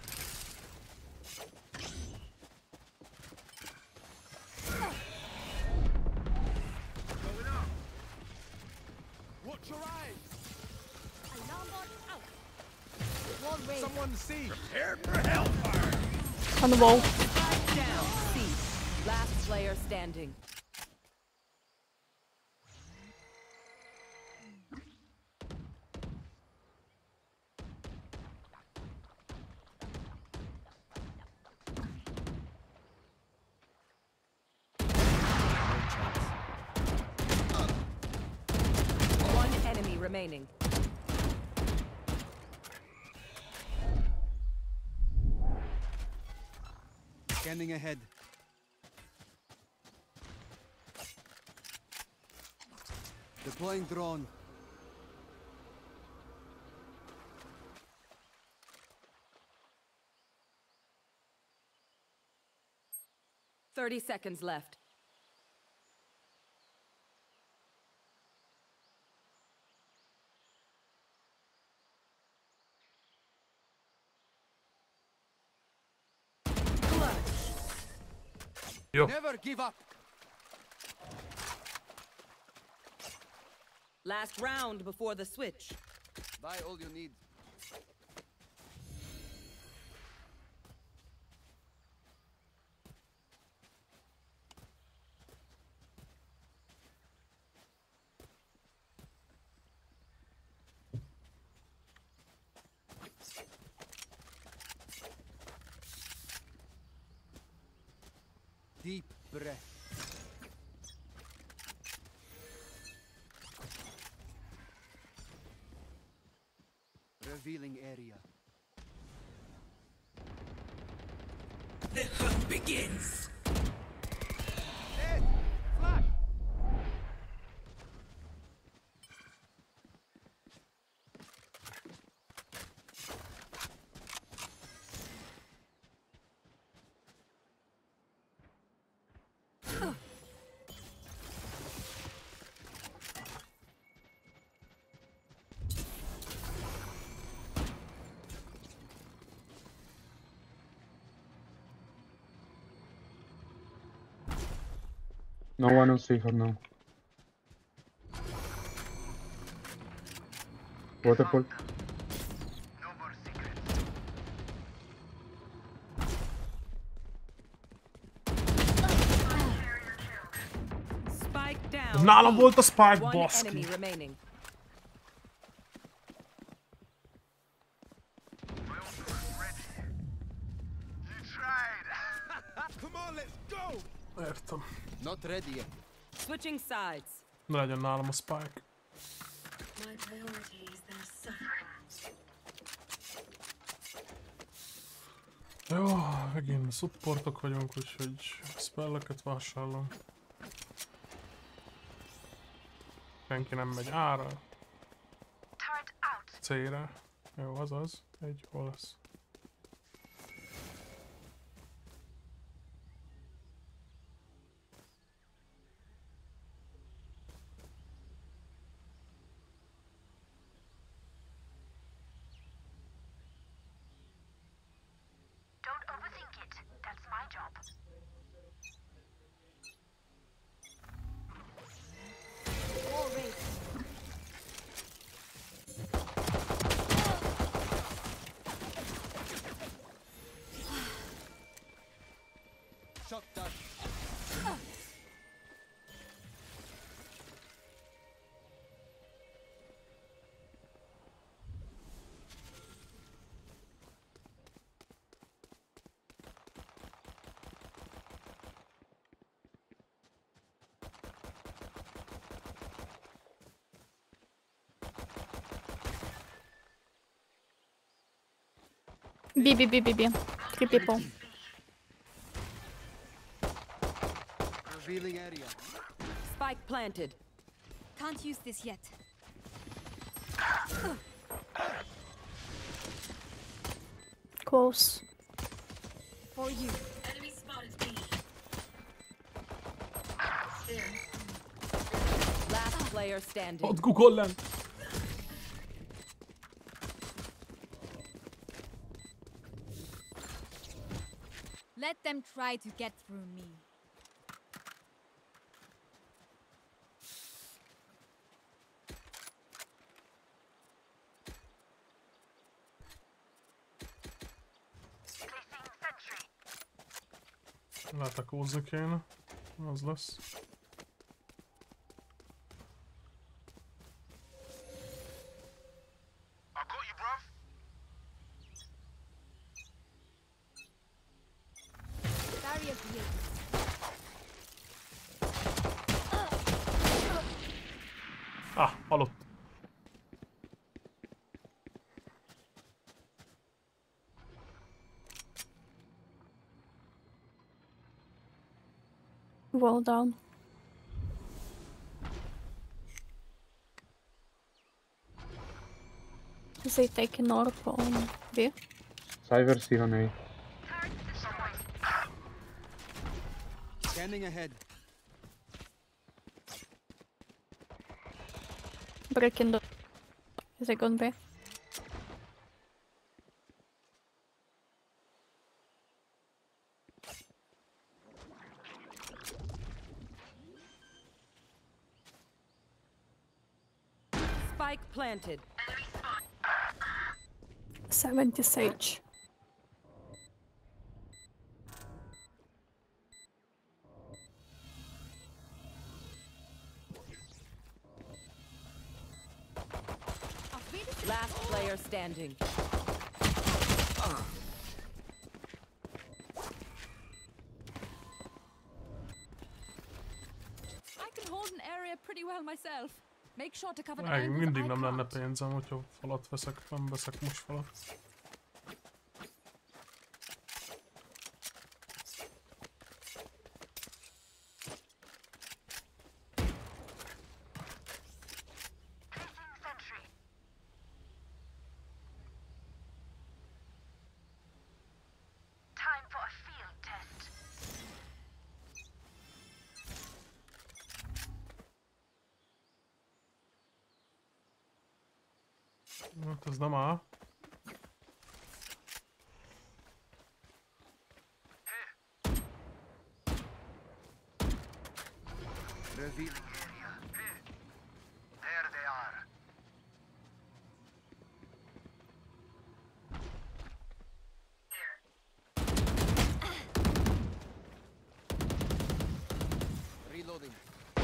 [SPEAKER 3] Going up. Watch your eyes.
[SPEAKER 6] Alarm bot out.
[SPEAKER 3] One way. Someone see. Prepare for hellfire.
[SPEAKER 12] On the wall.
[SPEAKER 2] Down. C. Last player standing. One enemy remaining.
[SPEAKER 10] Scanning ahead. Deploying drone.
[SPEAKER 2] Thirty seconds left.
[SPEAKER 1] Yo.
[SPEAKER 10] Never give up.
[SPEAKER 2] Last round before the switch.
[SPEAKER 10] Buy all you need. Deep breath. Revealing area.
[SPEAKER 14] The hunt begins.
[SPEAKER 10] Hey, flash!
[SPEAKER 13] No one will see her now. Waterfall.
[SPEAKER 7] No more secrets.
[SPEAKER 2] Spike down.
[SPEAKER 1] Nálam volt a spike,
[SPEAKER 2] One
[SPEAKER 1] baszki.
[SPEAKER 2] enemy remaining.
[SPEAKER 7] My ultimate's ready. You tried.
[SPEAKER 3] Come on, let's go.
[SPEAKER 1] Értem.
[SPEAKER 10] Not ready yet.
[SPEAKER 2] Switching sides.
[SPEAKER 1] Ne legyen nálam a spike.
[SPEAKER 11] My priority is their suffering.
[SPEAKER 1] Jó, megint supportok vagyunk, úgyhogy spelleket vásárolom. Senki nem megy ára. C-re. Jó, azaz. Egy hol lesz.
[SPEAKER 7] Don't overthink it. That's my job.
[SPEAKER 6] Wall raised.
[SPEAKER 10] Shot that.
[SPEAKER 12] B, B, B, B, B. Three people.
[SPEAKER 10] Revealing area.
[SPEAKER 2] Spike planted.
[SPEAKER 6] Can't use this yet.
[SPEAKER 12] Close.
[SPEAKER 6] For you.
[SPEAKER 11] Enemy spotted B. There.
[SPEAKER 2] Last player standing.
[SPEAKER 1] Odku gollen!
[SPEAKER 6] Let them try to get through me.
[SPEAKER 1] Letakózni kéne. Az lesz.
[SPEAKER 6] Barrier created.
[SPEAKER 1] Ah, halott.
[SPEAKER 12] Well done. Is they taking Orb on B?
[SPEAKER 13] Cyber C on A.
[SPEAKER 10] Scanning ahead.
[SPEAKER 12] Breaking the... Is it gonna be?
[SPEAKER 2] Spike planted.
[SPEAKER 12] seventy Sage.
[SPEAKER 2] Last player standing.
[SPEAKER 15] I can hold an area pretty well myself. Make sure to cover the
[SPEAKER 1] Meg
[SPEAKER 15] angles
[SPEAKER 1] mindig
[SPEAKER 15] I
[SPEAKER 1] nem lenne
[SPEAKER 15] can't.
[SPEAKER 1] pénzem, hogyha falat veszek, nem veszek most falat.
[SPEAKER 7] Time for a field test.
[SPEAKER 1] Hát ez nem áll.
[SPEAKER 10] Revealing area. There they are. Reloading.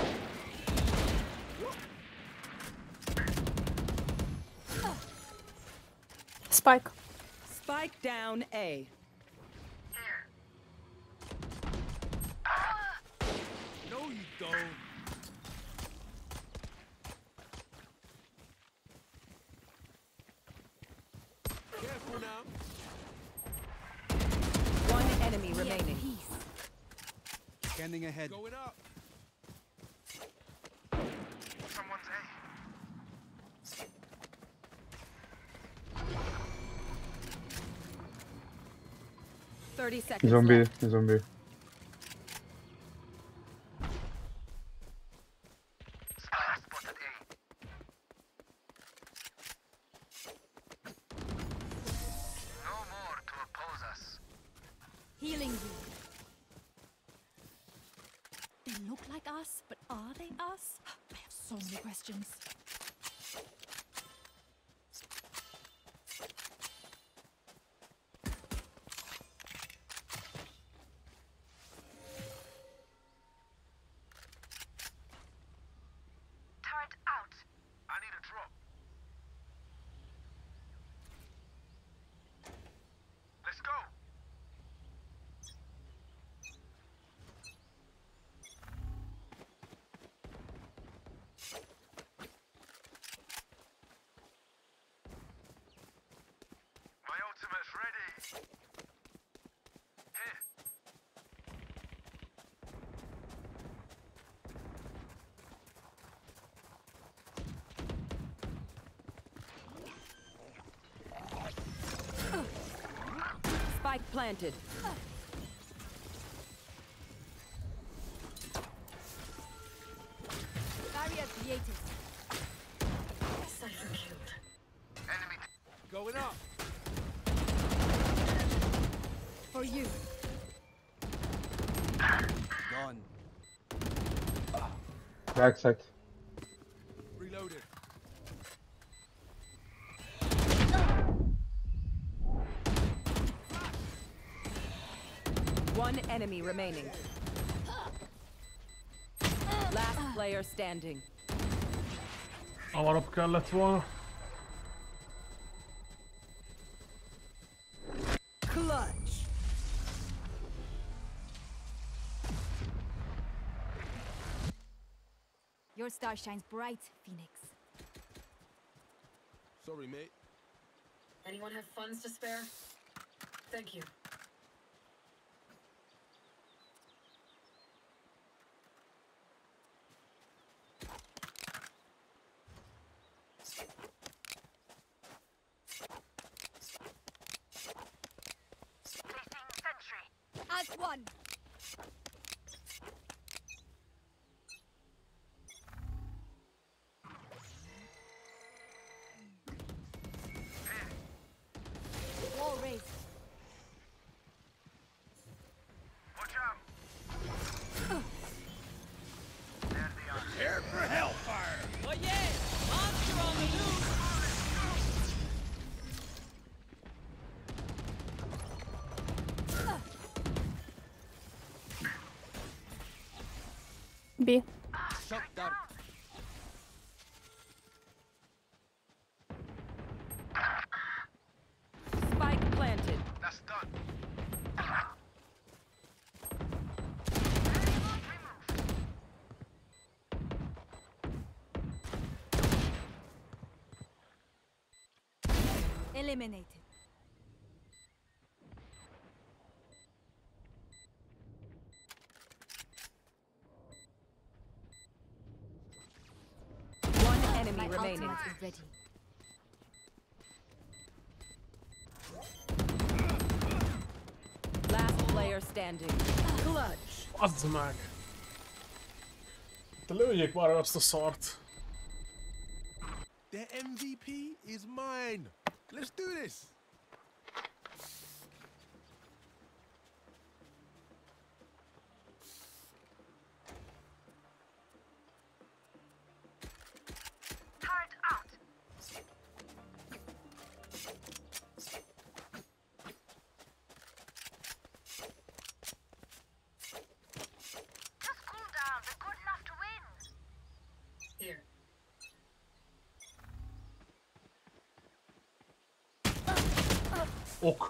[SPEAKER 12] Spike.
[SPEAKER 2] Spike down A.
[SPEAKER 3] No, you don't. Careful now.
[SPEAKER 2] One enemy remaining.
[SPEAKER 10] Scanning ahead.
[SPEAKER 3] Going up.
[SPEAKER 10] Someone's A.
[SPEAKER 2] Thirty seconds
[SPEAKER 13] Zombie,
[SPEAKER 2] left.
[SPEAKER 13] zombie.
[SPEAKER 6] Healing you. They look like us, but are they us? I have so many questions.
[SPEAKER 7] Turret out.
[SPEAKER 10] I need a drop. Let's go.
[SPEAKER 2] planted.
[SPEAKER 6] Barrier created.
[SPEAKER 11] Cypher killed.
[SPEAKER 10] Enemy going up.
[SPEAKER 6] For you.
[SPEAKER 10] Gone.
[SPEAKER 13] Backside.
[SPEAKER 10] Reloaded.
[SPEAKER 2] One enemy remaining. Last player standing.
[SPEAKER 1] Hamarabb kellett volna.
[SPEAKER 9] Clutch.
[SPEAKER 6] Your star shines bright, Phoenix.
[SPEAKER 3] Sorry, mate.
[SPEAKER 11] Anyone have funds to spare? Thank you.
[SPEAKER 6] As one. Wall raised.
[SPEAKER 10] Watch out. There they are. Prepare for hellfire.
[SPEAKER 14] Oh yeah! Monster on the loose!
[SPEAKER 12] B.
[SPEAKER 10] Shot dart.
[SPEAKER 2] Spike planted.
[SPEAKER 10] That's done.
[SPEAKER 6] Eliminated.
[SPEAKER 2] One enemy
[SPEAKER 6] My
[SPEAKER 2] remaining.
[SPEAKER 6] ultimate is ready.
[SPEAKER 2] Last player standing. Clutch.
[SPEAKER 1] Azd meg! Te lőjék már azt a szart!
[SPEAKER 3] The M V P is mine. Let's do this.
[SPEAKER 7] Turret out. Just cool down. We're good enough to win.
[SPEAKER 11] Here.
[SPEAKER 1] Ok.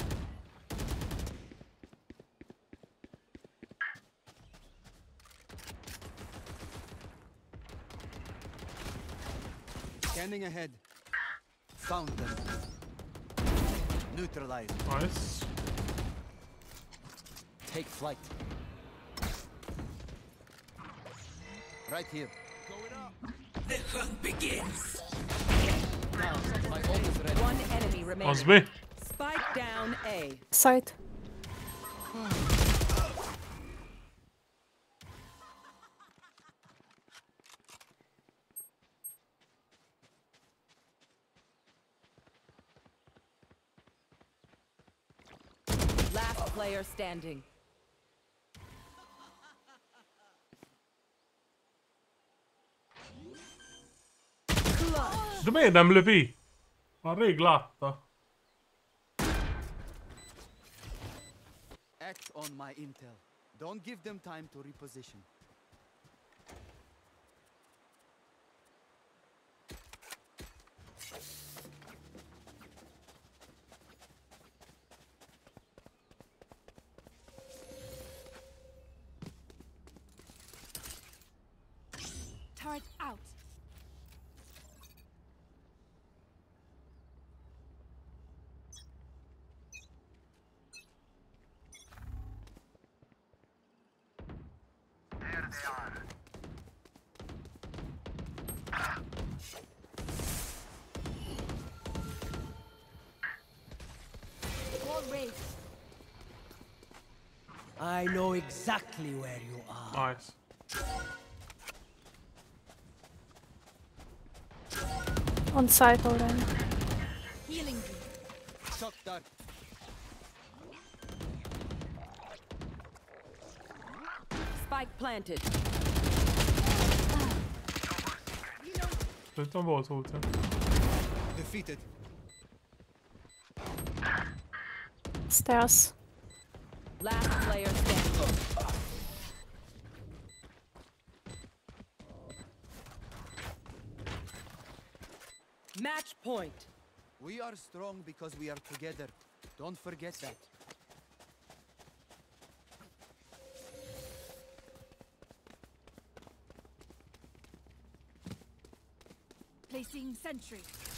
[SPEAKER 10] Scanning ahead. Found them. Neutralized.
[SPEAKER 1] Nice.
[SPEAKER 10] Take flight. Right here. Going up.
[SPEAKER 14] The hunt begins!
[SPEAKER 10] Now, my ult is ready.
[SPEAKER 2] One enemy remaining.
[SPEAKER 1] Az B.
[SPEAKER 2] Spike down A.
[SPEAKER 12] Side.
[SPEAKER 2] Last player standing.
[SPEAKER 1] De miért nem lövi? Már rég látta.
[SPEAKER 10] Act on my intel. Don't give them time to reposition.
[SPEAKER 6] Turret out.
[SPEAKER 10] There they are.
[SPEAKER 6] Wall raised.
[SPEAKER 14] I know exactly where you are.
[SPEAKER 1] Nice.
[SPEAKER 12] On site already.
[SPEAKER 6] Healing you.
[SPEAKER 10] Shot dart.
[SPEAKER 2] Spike planted.
[SPEAKER 1] Szerintem volt ulti.
[SPEAKER 10] Defeated.
[SPEAKER 12] Stairs.
[SPEAKER 2] Last player standing. Match point.
[SPEAKER 10] We are strong because we are together. Don't forget that.
[SPEAKER 6] Placing sentry.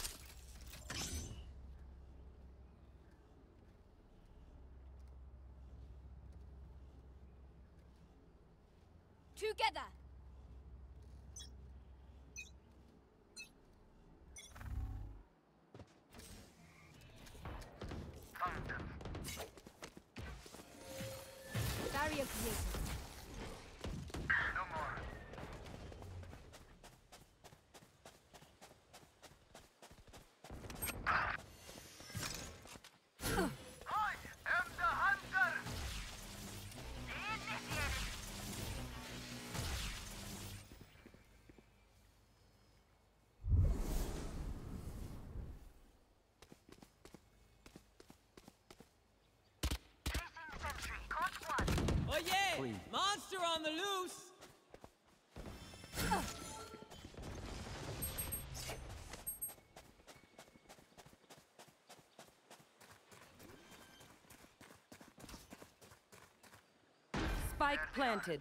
[SPEAKER 6] Together. Barrier created.
[SPEAKER 7] No more. I am the hunter. Initiated. Placing sentry. Caught one.
[SPEAKER 14] Oh yeah! Monster on the loose!
[SPEAKER 2] Spike planted.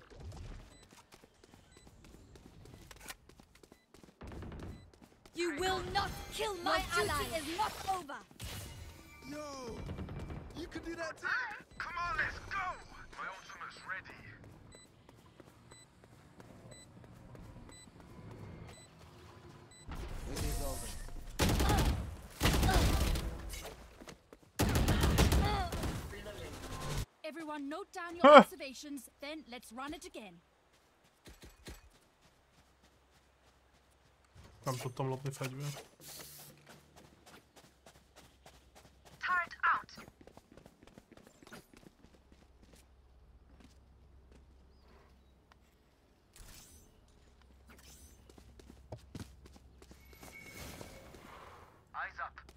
[SPEAKER 6] You will not kill my ally. Duty is not over.
[SPEAKER 3] Yo! You can do that too?
[SPEAKER 7] Come on, let's go. My ultimate's ready.
[SPEAKER 10] It is over.
[SPEAKER 6] Everyone note down your
[SPEAKER 1] Huh.
[SPEAKER 6] observations, then let's run it again.
[SPEAKER 1] Nem tudtam lopni fegyvert.
[SPEAKER 7] Turret out. Eyes up.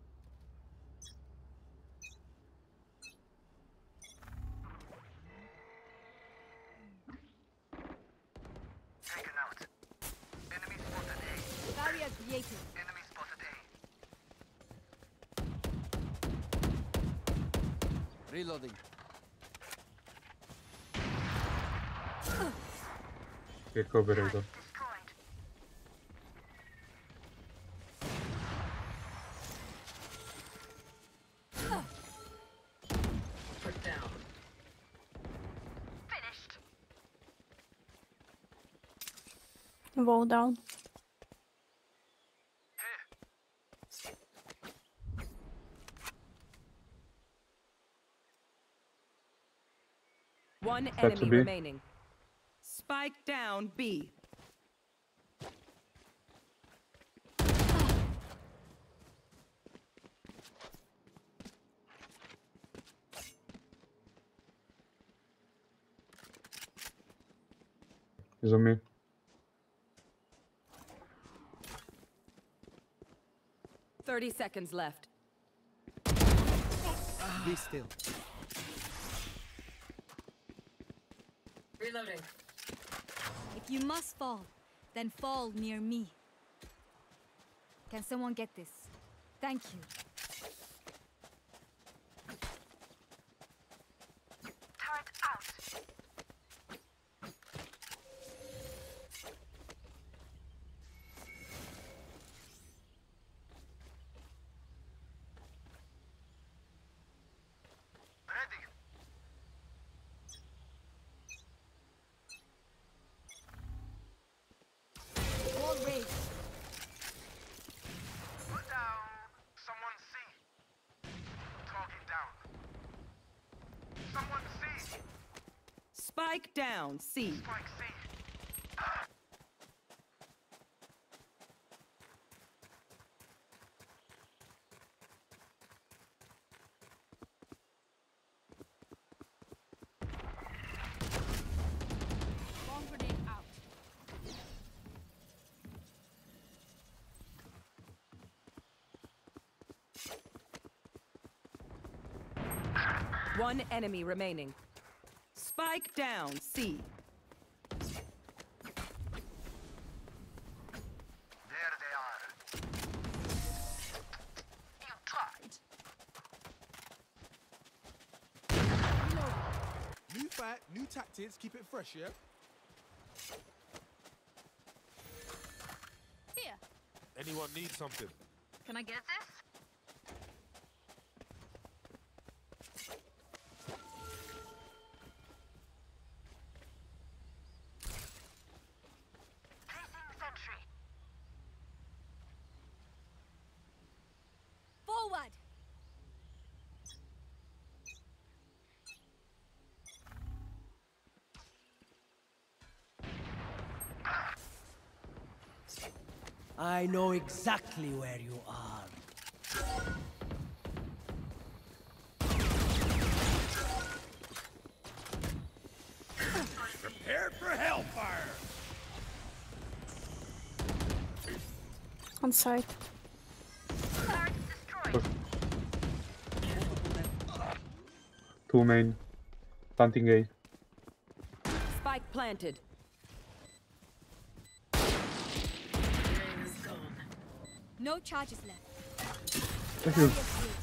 [SPEAKER 7] Taken out. Enemy spotted A.
[SPEAKER 6] Barrier created.
[SPEAKER 7] Enemy spotted A.
[SPEAKER 10] Reloading.
[SPEAKER 13] Get cover it up.
[SPEAKER 11] Put down.
[SPEAKER 7] Finished.
[SPEAKER 12] Wall down.
[SPEAKER 2] One
[SPEAKER 13] That's a
[SPEAKER 2] enemy
[SPEAKER 13] B.
[SPEAKER 2] remaining. Spike down B.
[SPEAKER 13] He's on me.
[SPEAKER 2] Thirty seconds left.
[SPEAKER 10] Be still.
[SPEAKER 11] Reloading.
[SPEAKER 6] If you must fall, then fall near me. Can someone get this? Thank you.
[SPEAKER 7] Turret out. Ready.
[SPEAKER 6] Wall raised.
[SPEAKER 7] Put down. Someone see. Target down. Someone see.
[SPEAKER 2] Spike down, C.
[SPEAKER 15] Bomb grenade out.
[SPEAKER 2] One enemy remaining. Spike down, C.
[SPEAKER 7] There they are. You tried.
[SPEAKER 3] New fight, new tactics, keep it fresh, yeah?
[SPEAKER 15] Here.
[SPEAKER 3] Anyone need something?
[SPEAKER 15] Can I get this?
[SPEAKER 6] Forward!
[SPEAKER 14] I know exactly where you are.
[SPEAKER 3] Prepare for hellfire!
[SPEAKER 12] On site.
[SPEAKER 13] Two main. Planting A.
[SPEAKER 2] Spike planted.
[SPEAKER 6] No charges left.
[SPEAKER 13] Thank you.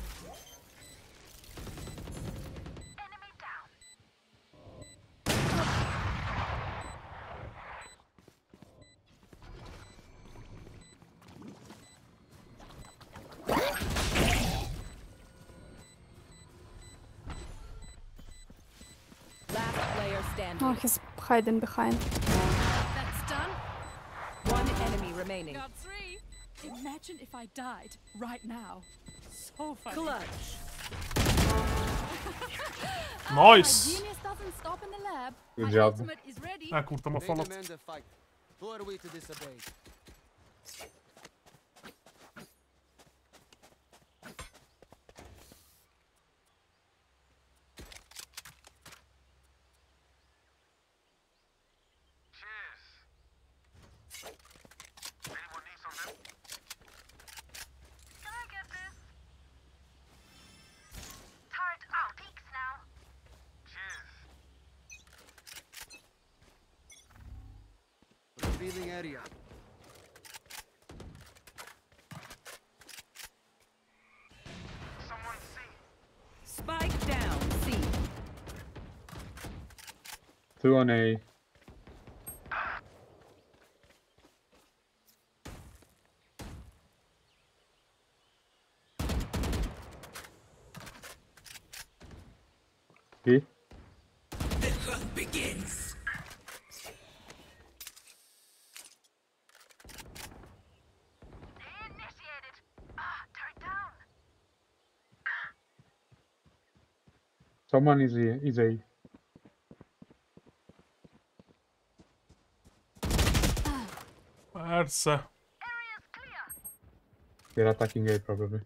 [SPEAKER 2] Last player standing.
[SPEAKER 12] Oh, he's hiding behind.
[SPEAKER 15] That's done.
[SPEAKER 2] One enemy remaining.
[SPEAKER 15] Got three. Imagine if I died right now. So funny.
[SPEAKER 2] Clutch.
[SPEAKER 1] Nice!
[SPEAKER 15] My genius doesn't stop in the lab.
[SPEAKER 13] Good
[SPEAKER 15] My
[SPEAKER 13] job.
[SPEAKER 15] ultimate is ready.
[SPEAKER 1] Elkurtam a
[SPEAKER 10] They
[SPEAKER 1] falat.
[SPEAKER 10] demand a fight. Who are we to disobey?
[SPEAKER 7] Anyone need something? Can I get this? Turret out. Peeks now. Cheers.
[SPEAKER 10] Revealing area.
[SPEAKER 7] Someone see.
[SPEAKER 2] Spike down, C.
[SPEAKER 13] Two on A. B.
[SPEAKER 14] The hunt begins.
[SPEAKER 7] Initiated. Ah, turret down.
[SPEAKER 13] Someone is A. Is A.
[SPEAKER 1] Persze.
[SPEAKER 7] Area's clear.
[SPEAKER 13] They're attacking A probably.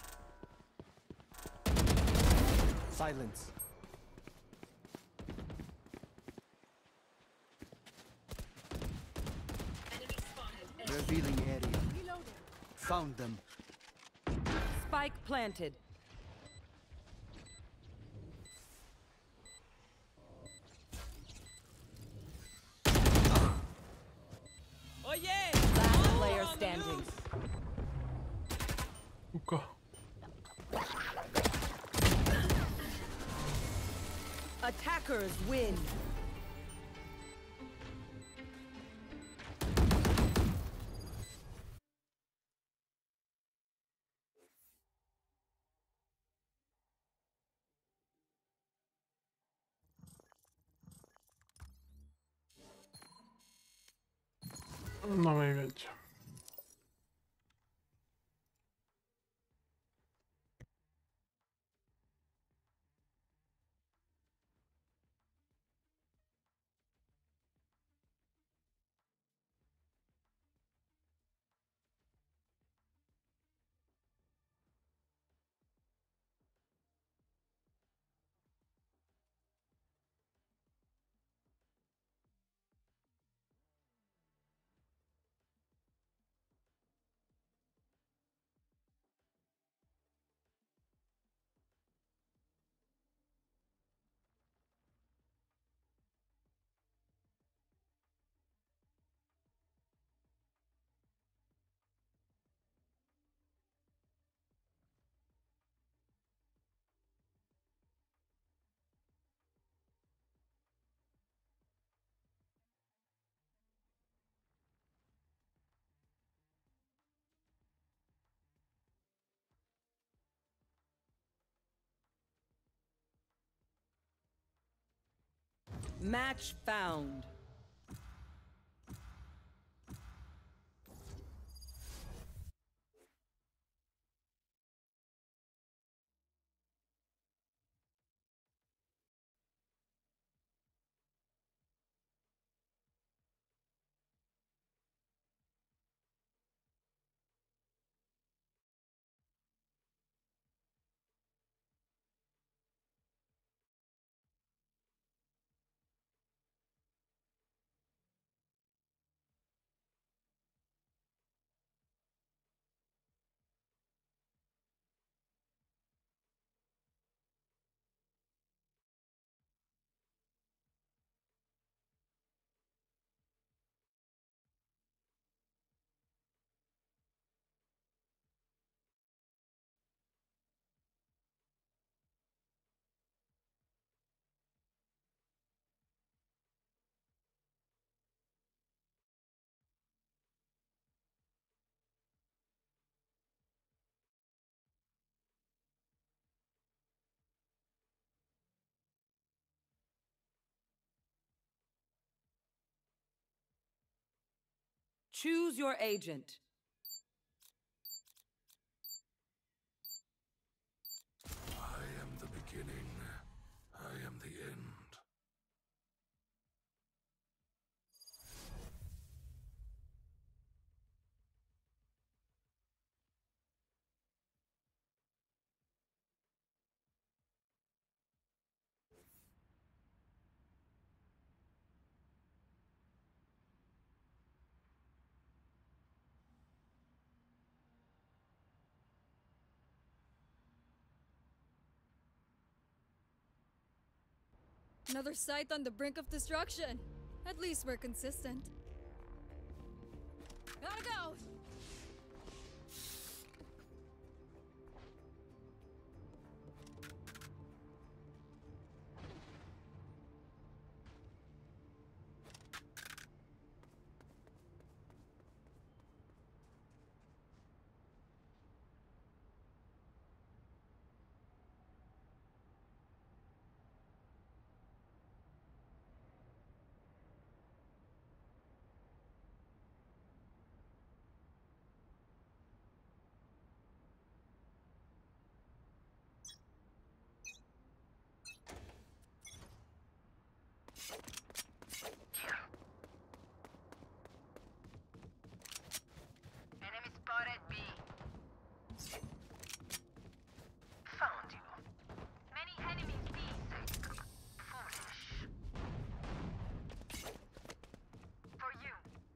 [SPEAKER 10] Silence. Revealing area. Found them.
[SPEAKER 2] Spike planted.
[SPEAKER 14] Oh yeah!
[SPEAKER 2] Last player standing.
[SPEAKER 1] Kuka?
[SPEAKER 2] Attackers win.
[SPEAKER 1] Na még egy.
[SPEAKER 2] Match found. Choose your agent.
[SPEAKER 16] I am the beginning. I am the end.
[SPEAKER 6] Another site on the brink of destruction. At least we're consistent. Gotta go!
[SPEAKER 7] Enemy spotted B. Found you. Many enemies B. Foolish. For you.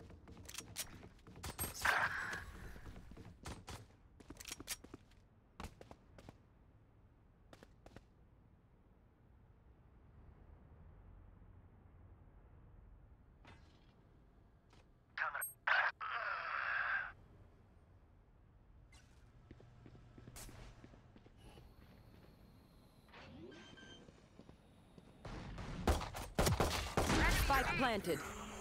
[SPEAKER 2] Spike planted.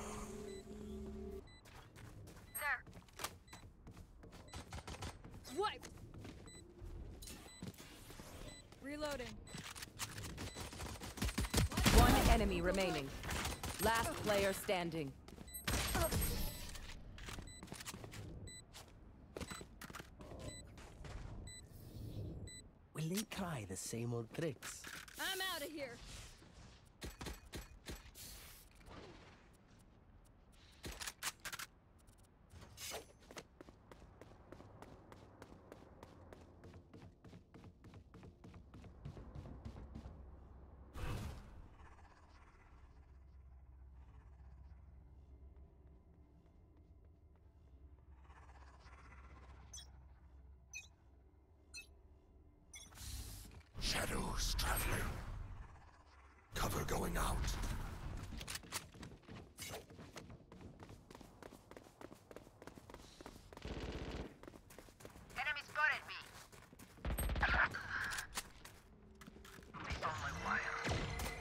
[SPEAKER 6] What? Reloading.
[SPEAKER 2] One enemy remaining. Last player standing.
[SPEAKER 17] Will they try the same old tricks?
[SPEAKER 6] I'm out of here.
[SPEAKER 16] Shadows traveling. Cover going out.
[SPEAKER 7] Enemy spotted B. It's on my wire.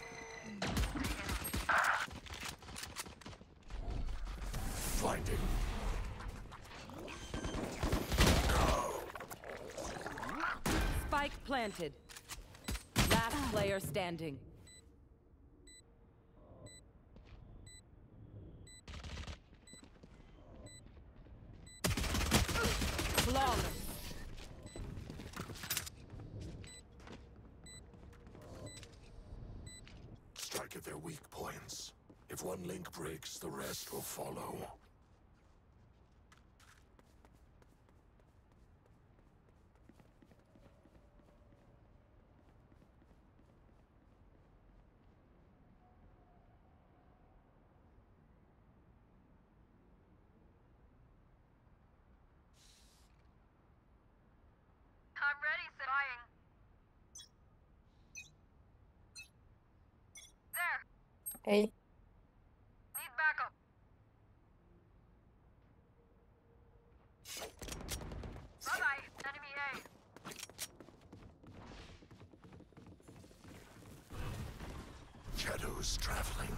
[SPEAKER 16] Blinding.
[SPEAKER 2] Spike planted. Last player standing. Flawless.
[SPEAKER 16] Strike at their weak points. If one link breaks, the rest will follow.
[SPEAKER 7] I'm ready, Spying. There.
[SPEAKER 12] Hey.
[SPEAKER 7] Need backup. Bye-bye. Enemy A.
[SPEAKER 16] Shadows traveling.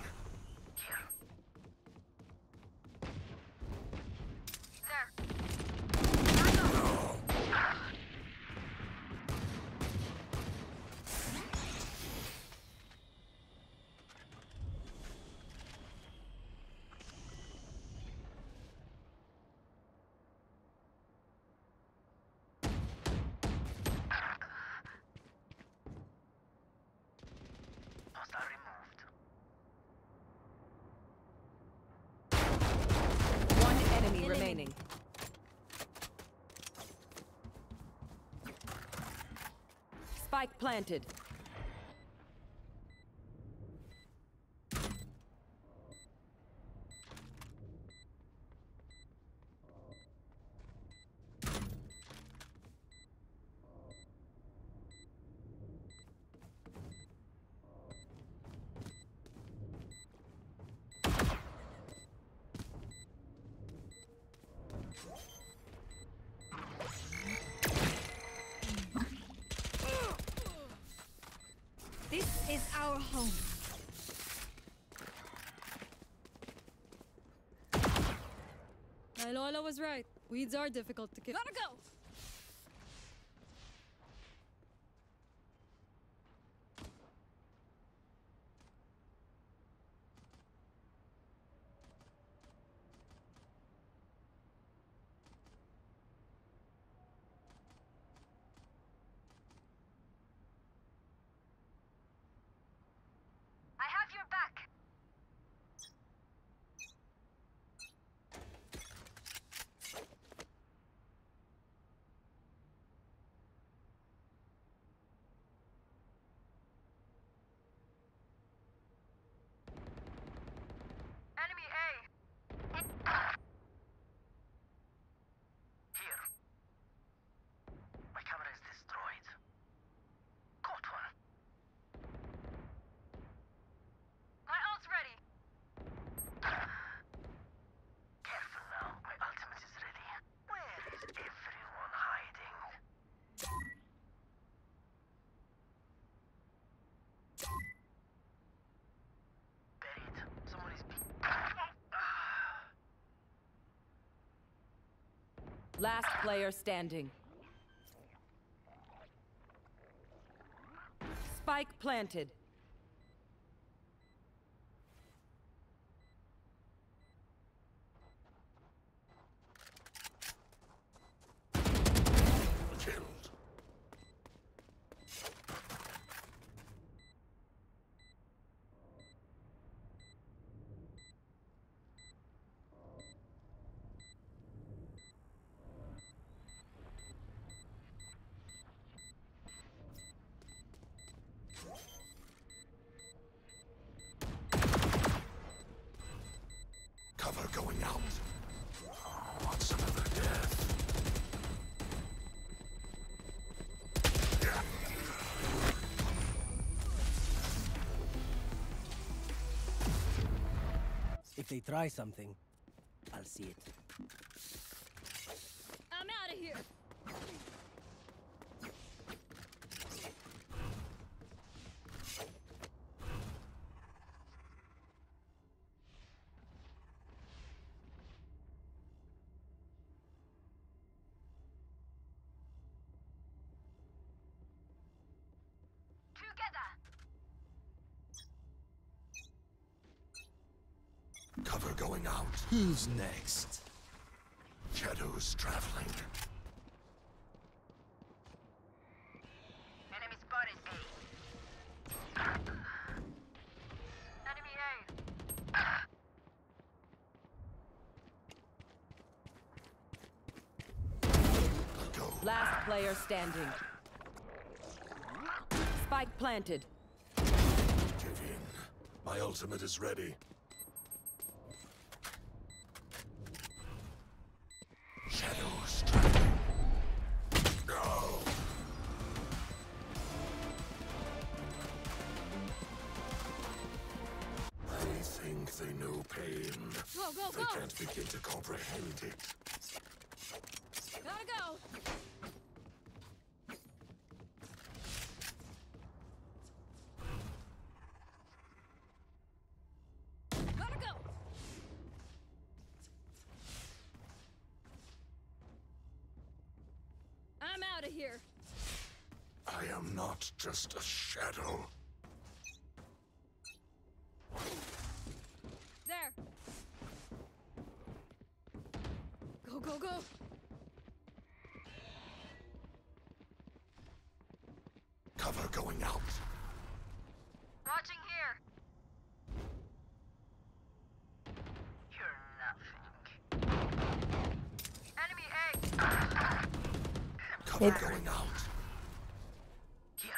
[SPEAKER 2] One enemy remaining. Spike planted.
[SPEAKER 6] This is our home.
[SPEAKER 15] My Lola was right. Weeds are difficult to kill. Gotta go!
[SPEAKER 7] I have your back. Enemy A.
[SPEAKER 17] Here. My camera is destroyed. Caught one.
[SPEAKER 7] My ult's ready.
[SPEAKER 17] Careful now. My ultimate is ready. Where is everyone hiding? Buried. Someone is.
[SPEAKER 2] Last player standing. Spike planted.
[SPEAKER 16] Killed. Cover going out. What's another death?
[SPEAKER 17] If they try something, I'll see it.
[SPEAKER 15] I'm out of here!
[SPEAKER 7] Together.
[SPEAKER 16] Cover going out.
[SPEAKER 10] Who's next?
[SPEAKER 16] Shadows traveling.
[SPEAKER 2] Last player standing. Spike planted.
[SPEAKER 16] Give in. My ultimate is ready. Shadows traveling. No. They think they know pain.
[SPEAKER 15] Go, go,
[SPEAKER 16] They
[SPEAKER 15] go.
[SPEAKER 16] can't begin to comprehend it.
[SPEAKER 15] Gotta go. Gotta go. I'm out of here.
[SPEAKER 16] I am not just a shadow.
[SPEAKER 15] There. Go, go, go.
[SPEAKER 16] Cover going out.
[SPEAKER 7] Watching here. You're nothing. Enemy A.
[SPEAKER 16] Cover going out.
[SPEAKER 7] Here.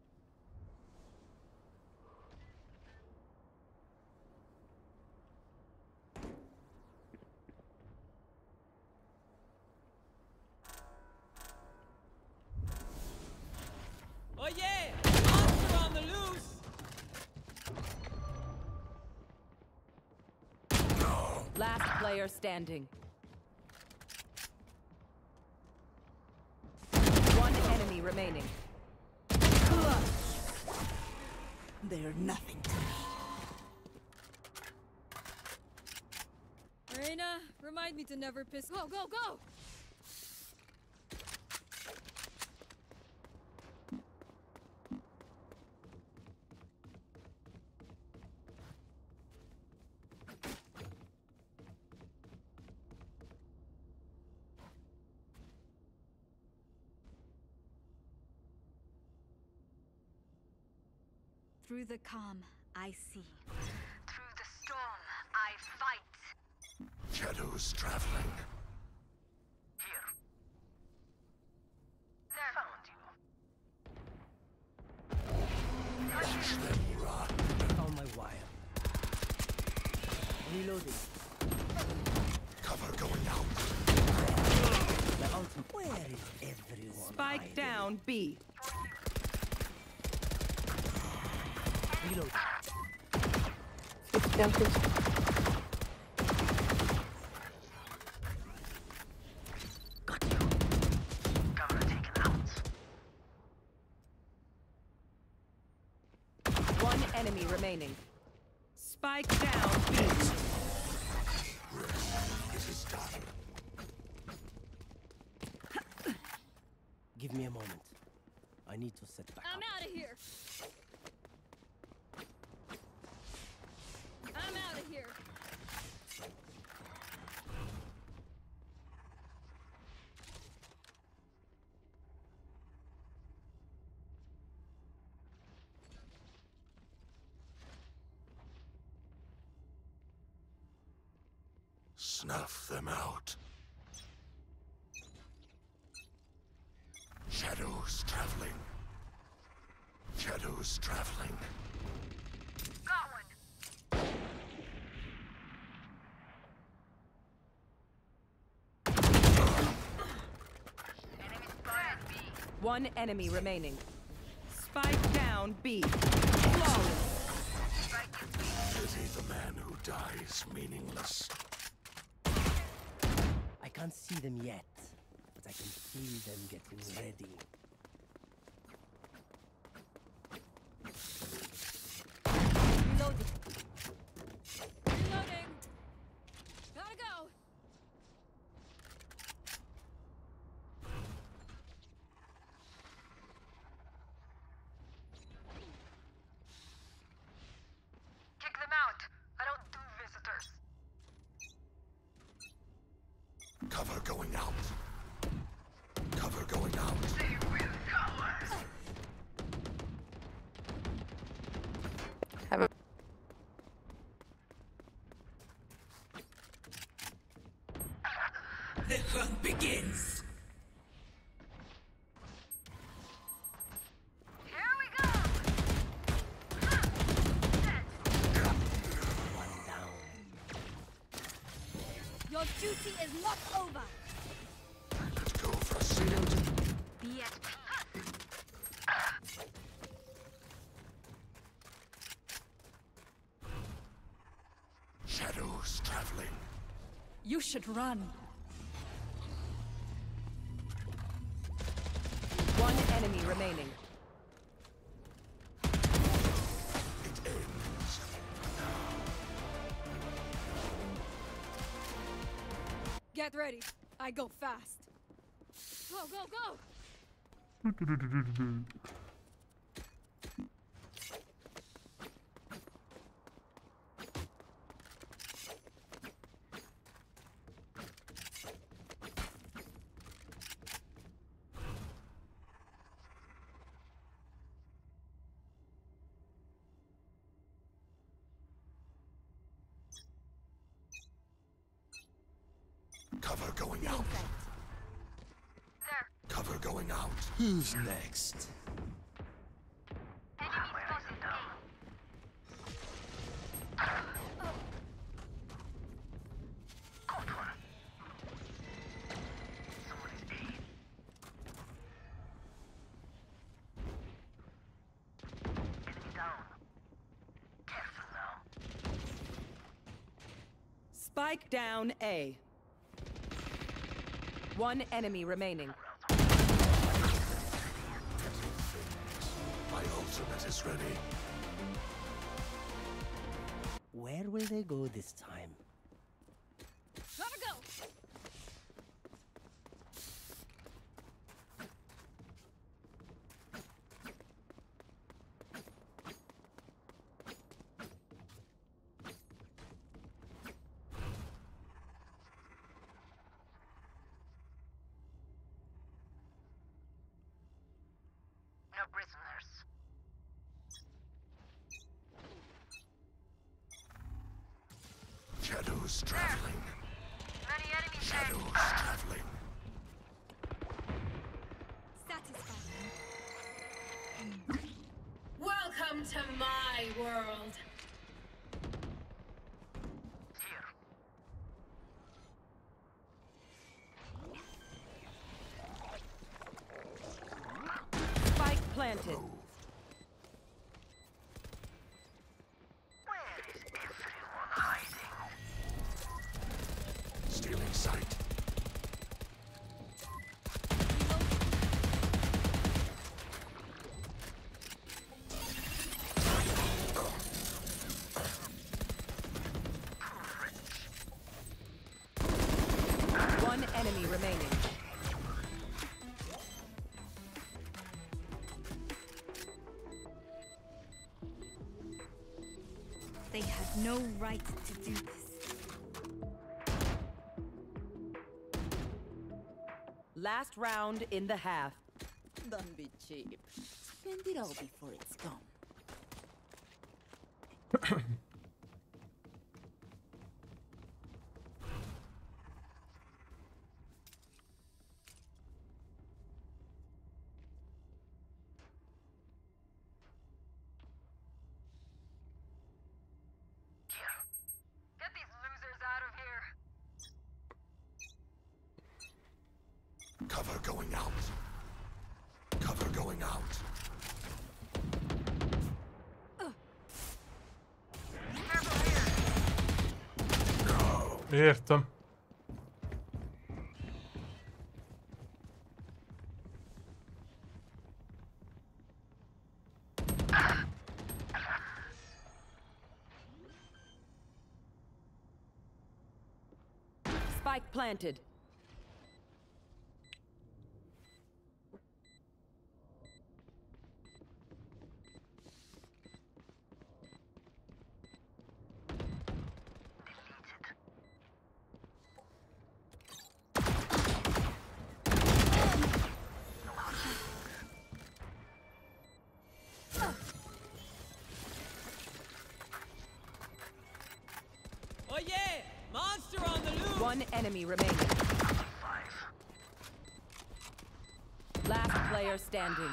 [SPEAKER 14] Oh yeah! Monster on the loose!
[SPEAKER 2] Last player standing. One enemy remaining.
[SPEAKER 9] They're nothing to me.
[SPEAKER 15] Reina, remind me to never piss. Go, go, go!
[SPEAKER 6] Through the calm, I see.
[SPEAKER 7] Through the storm, I fight.
[SPEAKER 16] Shadows traveling.
[SPEAKER 7] Here. There. Found you.
[SPEAKER 16] Watch them run.
[SPEAKER 18] On my wire. Reloading.
[SPEAKER 16] Cover going out.
[SPEAKER 18] My ultimate. Where is everyone?
[SPEAKER 2] Spike
[SPEAKER 18] hiding?
[SPEAKER 2] down B.
[SPEAKER 18] Reload.
[SPEAKER 12] fifty and fifty.
[SPEAKER 18] Got you.
[SPEAKER 7] Cover taken out.
[SPEAKER 2] One enemy remaining. Spike down B.
[SPEAKER 16] It is done.
[SPEAKER 18] Give me a moment. I need to set back
[SPEAKER 15] I'm
[SPEAKER 18] up.
[SPEAKER 15] out of here. I'm out of here.
[SPEAKER 16] Snuff them out. Shadows traveling. Shadows traveling.
[SPEAKER 7] Got one. Enemy spotted B.
[SPEAKER 2] One enemy remaining. Spike down B. Flawless.
[SPEAKER 16] Pity the man who dies meaningless.
[SPEAKER 18] I can't see them yet, but I can feel them getting ready.
[SPEAKER 15] Reloading. Reloading. Gotta go.
[SPEAKER 7] Kick them out. I don't do visitors.
[SPEAKER 16] Cover going out. Cover going out.
[SPEAKER 7] They will cower.
[SPEAKER 12] Have a
[SPEAKER 14] The hunt begins!
[SPEAKER 6] Your duty is not over.
[SPEAKER 16] Let's go for a shield.
[SPEAKER 6] Be at peace.
[SPEAKER 16] Shadows traveling.
[SPEAKER 15] You should run.
[SPEAKER 2] One enemy remaining.
[SPEAKER 16] It ends.
[SPEAKER 15] Get ready. I go fast. Go, go, go!
[SPEAKER 16] Cover going out.
[SPEAKER 7] There.
[SPEAKER 16] Cover going out.
[SPEAKER 10] Who's next?
[SPEAKER 7] Enemy spotted A.
[SPEAKER 17] Got one. Someone is A. Enemy down. Careful now.
[SPEAKER 2] Spike down A. One enemy remaining.
[SPEAKER 16] My ultimate is ready.
[SPEAKER 18] Where will they go this time?
[SPEAKER 15] Gotta go!
[SPEAKER 7] No prisoners.
[SPEAKER 16] Shadows traveling.
[SPEAKER 7] Many enemies
[SPEAKER 16] Shadows
[SPEAKER 7] there.
[SPEAKER 16] traveling.
[SPEAKER 6] Satisfied.
[SPEAKER 11] Welcome to my world.
[SPEAKER 17] Here.
[SPEAKER 2] Spike planted.
[SPEAKER 17] Where is everyone hiding?
[SPEAKER 16] Stealing sight.
[SPEAKER 2] One enemy remaining.
[SPEAKER 6] They had no right to do this.
[SPEAKER 2] Last round in the half.
[SPEAKER 8] Don't be cheap. Spend it all before it's gone.
[SPEAKER 7] Get these losers out of here.
[SPEAKER 16] Cover going out. Cover going out.
[SPEAKER 1] Értem.
[SPEAKER 2] Spike planted.
[SPEAKER 14] Oh yeah! Monster on the loose!
[SPEAKER 2] One enemy remaining. Last player standing.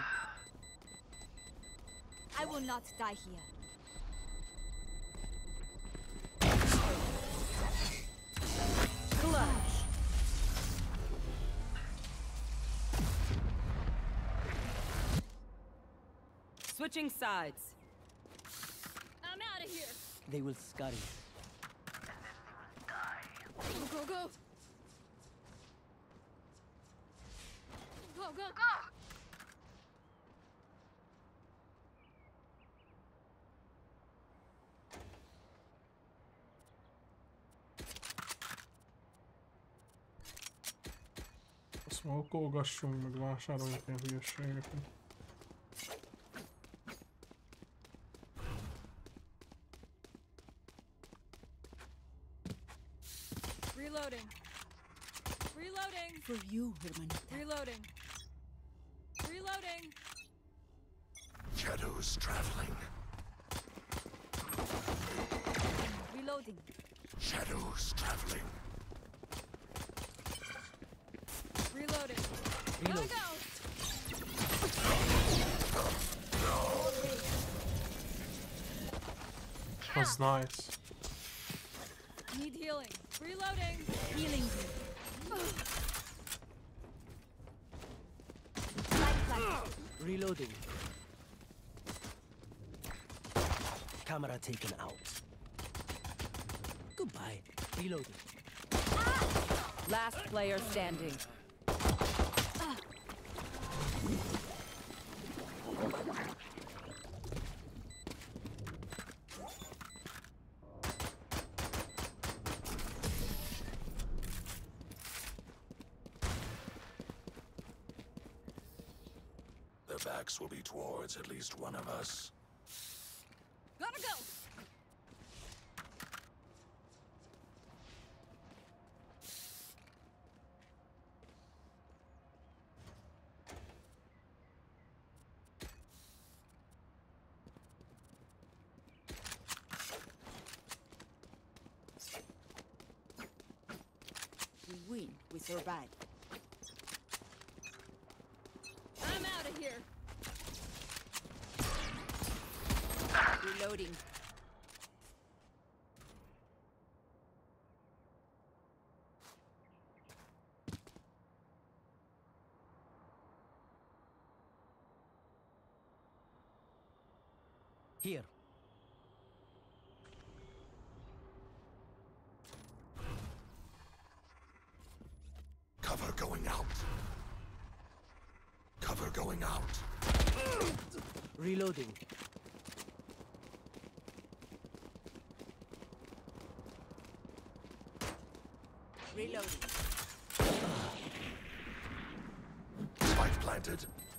[SPEAKER 6] I will not die here.
[SPEAKER 2] Clutch. Switching sides.
[SPEAKER 8] I'm out of here.
[SPEAKER 18] They will scurry.
[SPEAKER 8] Go, go, go. Go, go, go.
[SPEAKER 1] Smokolgassunk, meg vásároljunk ilyen hülyeségeket.
[SPEAKER 8] Reloading. Reloading.
[SPEAKER 9] For you, hermanita.
[SPEAKER 8] Reloading. Reloading.
[SPEAKER 16] Shadows traveling.
[SPEAKER 6] Reloading.
[SPEAKER 16] Shadows traveling.
[SPEAKER 8] Reloading.
[SPEAKER 18] Reload.
[SPEAKER 8] Go,
[SPEAKER 1] That's nice.
[SPEAKER 8] Need healing. Reloading.
[SPEAKER 6] Healing.
[SPEAKER 18] Reloading. Camera taken out. Goodbye. Reloading.
[SPEAKER 2] Last player standing.
[SPEAKER 16] Their backs will be towards at least one of us.
[SPEAKER 8] Gotta go.
[SPEAKER 9] We win. We survive.
[SPEAKER 8] I'm out of here.
[SPEAKER 9] Reloading.
[SPEAKER 18] Here.
[SPEAKER 16] Cover going out. Cover going out.
[SPEAKER 18] Reloading.
[SPEAKER 9] Reloading.
[SPEAKER 16] Spike planted.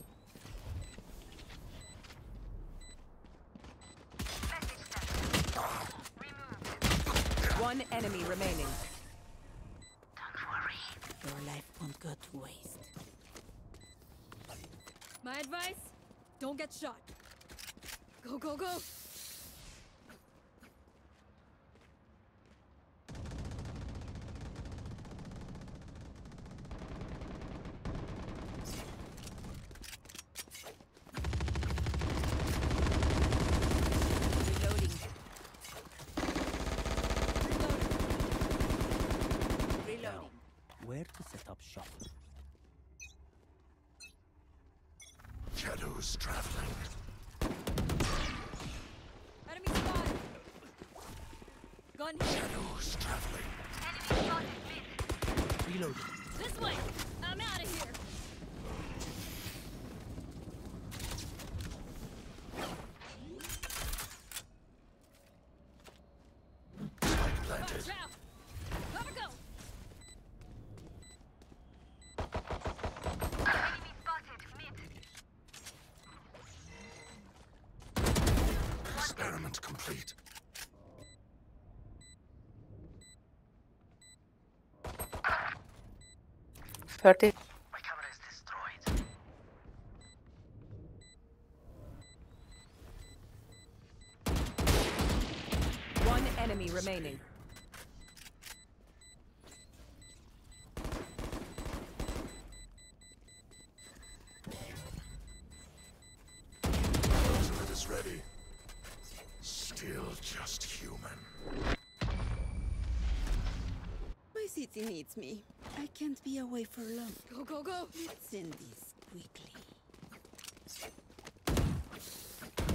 [SPEAKER 2] One enemy remaining.
[SPEAKER 9] Your life won't go to waste.
[SPEAKER 8] My advice? Don't get shot. Go, go, go.
[SPEAKER 9] Reloading. Reloading.
[SPEAKER 18] Where to set up shop?
[SPEAKER 16] Shadows traveling.
[SPEAKER 8] Enemy spotted. Gun here.
[SPEAKER 16] Shadows traveling.
[SPEAKER 7] Enemy spotted mid.
[SPEAKER 18] Reloading.
[SPEAKER 8] This way. I'm out of here.
[SPEAKER 16] Spike planted.
[SPEAKER 8] Watch out. Cover go.
[SPEAKER 7] Enemy spotted mid.
[SPEAKER 16] Experiment complete.
[SPEAKER 19] thirty.
[SPEAKER 17] My camera is destroyed.
[SPEAKER 2] One enemy remaining.
[SPEAKER 16] Ultimate is ready. Still just human.
[SPEAKER 9] My city needs me. I can't be away for long.
[SPEAKER 8] Go, go, go.
[SPEAKER 9] Let's end this quickly.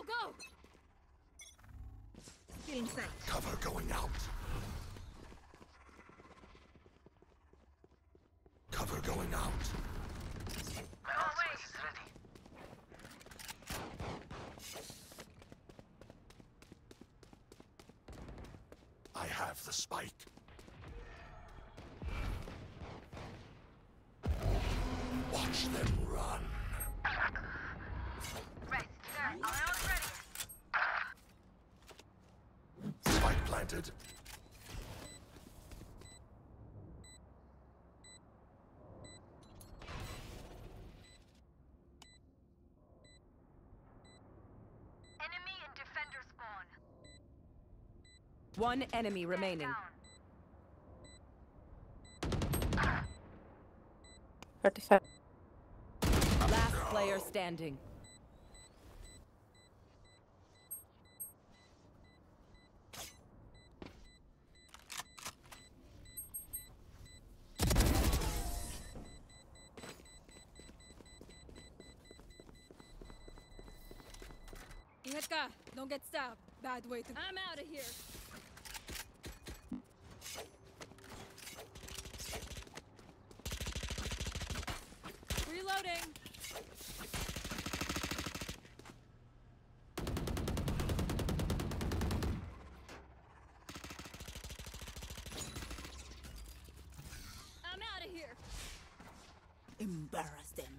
[SPEAKER 6] go! Still inside.
[SPEAKER 16] Cover going out. Cover going out.
[SPEAKER 17] My ultimate is ready.
[SPEAKER 16] I have the spike. Watch them run.
[SPEAKER 17] Right, there. Around ready.
[SPEAKER 16] Spike planted.
[SPEAKER 17] Enemy and defender spawn.
[SPEAKER 2] One enemy remaining.
[SPEAKER 12] thirty-five.
[SPEAKER 2] Last player standing.
[SPEAKER 15] Ihetka, don't get stabbed. Bad way to. I'm out of here. Reloading. I'm out of here.
[SPEAKER 9] Embarrass them.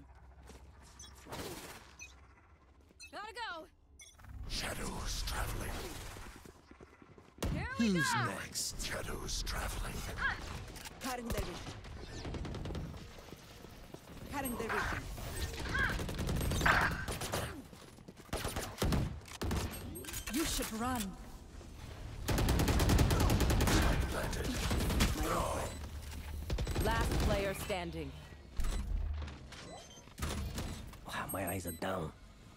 [SPEAKER 15] Gotta go.
[SPEAKER 16] Shadows traveling.
[SPEAKER 15] Here we
[SPEAKER 16] Who's
[SPEAKER 15] go.
[SPEAKER 16] next? Shadows traveling.
[SPEAKER 9] Cutting their vision. Cutting their vision.
[SPEAKER 15] You should run.
[SPEAKER 16] Planted.
[SPEAKER 2] Last player standing.
[SPEAKER 18] Wow, my eyes are down.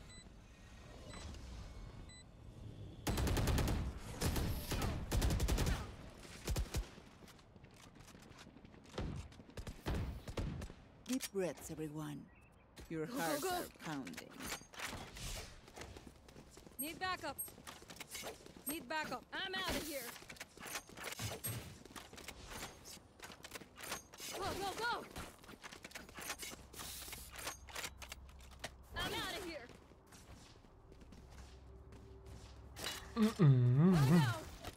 [SPEAKER 9] Deep breaths, everyone. Your
[SPEAKER 15] Go, go,
[SPEAKER 9] hearts
[SPEAKER 15] go.
[SPEAKER 9] are pounding.
[SPEAKER 15] Need backup. Need backup. I'm out of here. Go, go, go. I'm out of here.
[SPEAKER 1] Mm-mm.
[SPEAKER 15] Gotta go.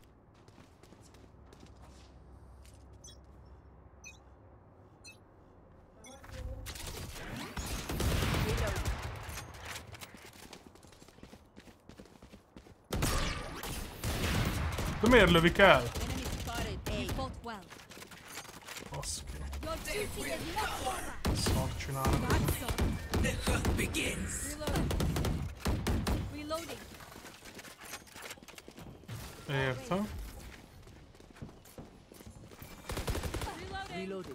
[SPEAKER 1] De miért lövik el?
[SPEAKER 6] Enemy spotted. You fought well.
[SPEAKER 1] Baszki.
[SPEAKER 6] Your duty is not over.
[SPEAKER 1] Szart csinálnak.
[SPEAKER 6] That's so.
[SPEAKER 18] The hunt begins.
[SPEAKER 6] Reloading. Reloading.
[SPEAKER 1] Értem.
[SPEAKER 15] Reloading.
[SPEAKER 18] Reloading.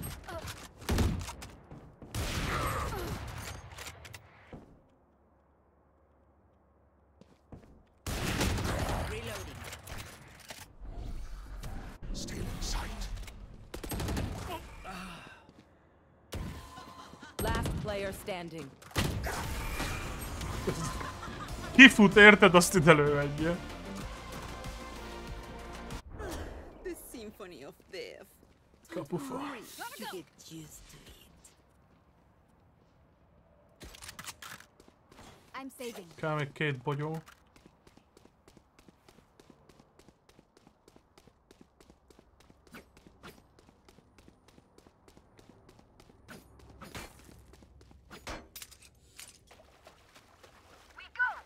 [SPEAKER 9] Reloading.
[SPEAKER 16] Still in sight.
[SPEAKER 2] Last player standing.
[SPEAKER 1] Kifut, érted? Azt ide lővedje.
[SPEAKER 9] The symphony of death.
[SPEAKER 1] Kapufa.
[SPEAKER 9] Hurry to get used to it.
[SPEAKER 6] I'm saving.
[SPEAKER 1] Kell még két bogyó.
[SPEAKER 17] We go.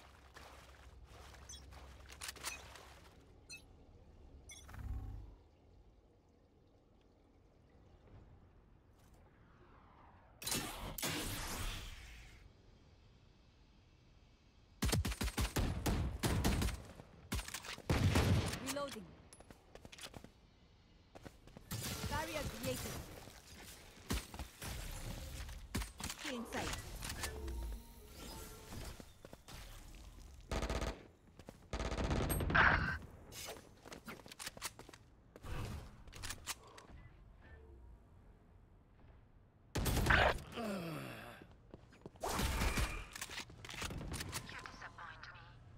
[SPEAKER 6] Reloading. Barrier created. Still inside.
[SPEAKER 17] You disappoint me.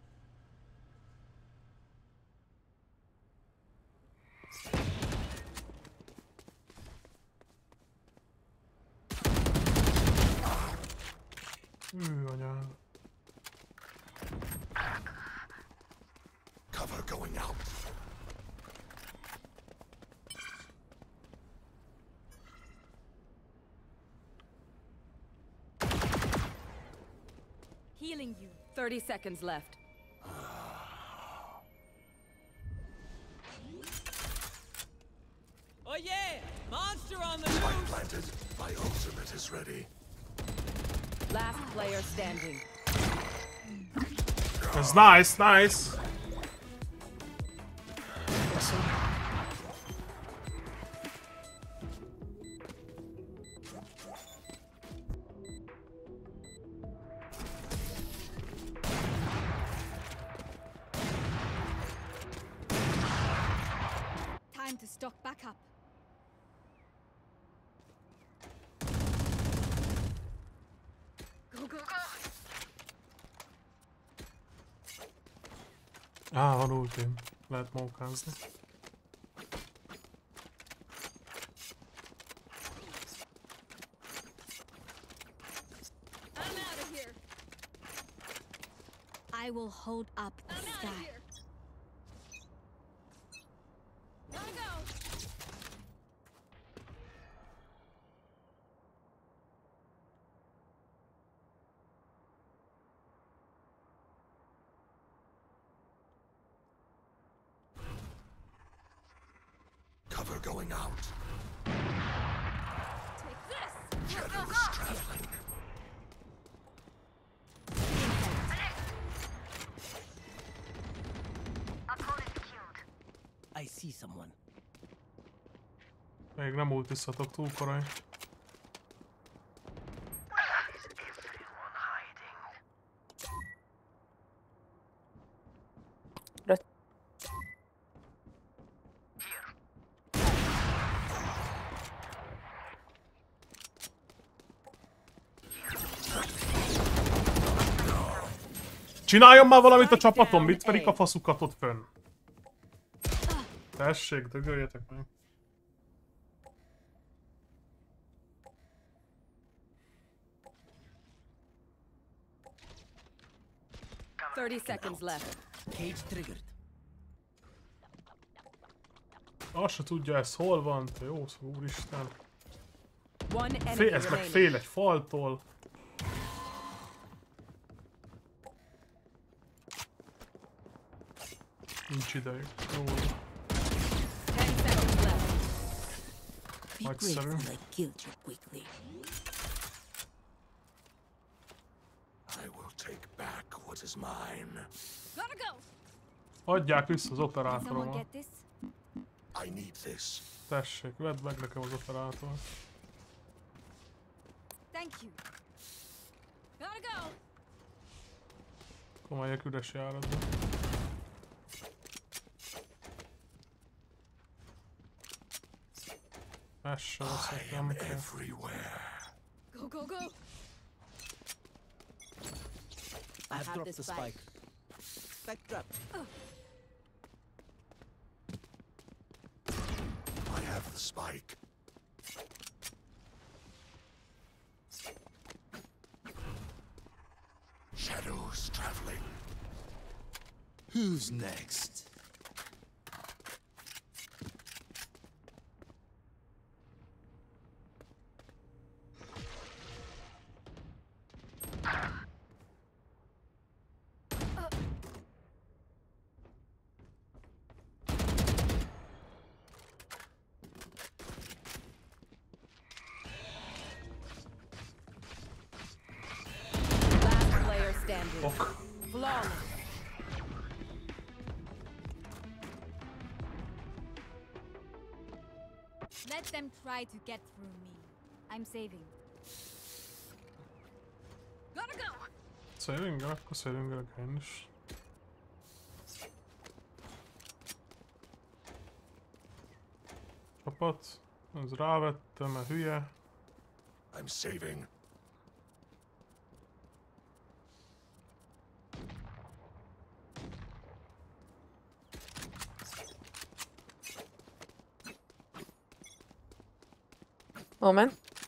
[SPEAKER 16] Cover going out.
[SPEAKER 2] Healing you. thirty seconds left.
[SPEAKER 14] Oh yeah! Monster on the
[SPEAKER 16] Spike
[SPEAKER 14] loose!
[SPEAKER 16] planted. My ultimate is ready.
[SPEAKER 2] Last player standing.
[SPEAKER 1] It's nice, nice.
[SPEAKER 6] Time to stock back up.
[SPEAKER 11] Go, go, go!
[SPEAKER 1] Á, van ultim. Lehet mókázni.
[SPEAKER 6] I'm out of here. I will hold up the
[SPEAKER 11] I'm
[SPEAKER 6] sky.
[SPEAKER 11] out of here. Gotta go!
[SPEAKER 16] Cover going out.
[SPEAKER 11] Take this!
[SPEAKER 16] Shadows traveling.
[SPEAKER 17] Opponent killed.
[SPEAKER 18] I see someone.
[SPEAKER 1] Még nem ultizhatok túl korai.
[SPEAKER 17] Where is everyone hiding?
[SPEAKER 1] Csináljon már valamit a csapatom, mit verik a faszukat ott fönn? Tessék, dögöljetek meg.
[SPEAKER 2] thirty seconds left.
[SPEAKER 18] Cage triggered.
[SPEAKER 1] Azt se tudja, ez hol van, te jó szó, úristen.
[SPEAKER 2] One enemy
[SPEAKER 1] Fél, ez meg
[SPEAKER 2] remaining.
[SPEAKER 1] fél egy faltól. Nincs idejük. Jó.
[SPEAKER 2] ten seconds left.
[SPEAKER 18] Be
[SPEAKER 1] Nagyszerű.
[SPEAKER 18] grateful I killed you quickly.
[SPEAKER 16] I will take back what is mine.
[SPEAKER 11] Gotta go!
[SPEAKER 1] Adják vissza az
[SPEAKER 6] Someone
[SPEAKER 1] operátoromat.
[SPEAKER 6] get this?
[SPEAKER 16] I need this.
[SPEAKER 1] Tessék, vedd meg nekem az operátort.
[SPEAKER 6] Thank you.
[SPEAKER 11] Gotta go!
[SPEAKER 1] Akkor megyek üres járatba. Ez se veszek,
[SPEAKER 16] I am
[SPEAKER 1] nem kell.
[SPEAKER 16] everywhere.
[SPEAKER 11] Go, go, go!
[SPEAKER 18] I've
[SPEAKER 8] have
[SPEAKER 18] dropped
[SPEAKER 8] the
[SPEAKER 18] the spike. Spike trap.
[SPEAKER 16] I have the spike. Shadows traveling.
[SPEAKER 10] Who's next?
[SPEAKER 2] Last player standing.
[SPEAKER 1] Ok.
[SPEAKER 2] Flawless.
[SPEAKER 6] Let them try to get through me. I'm saving.
[SPEAKER 11] Gotta go!
[SPEAKER 1] Saving, akkor saving én is. Csapat. Ez rávettem, mert hülye.
[SPEAKER 16] I'm saving.
[SPEAKER 19] Omen.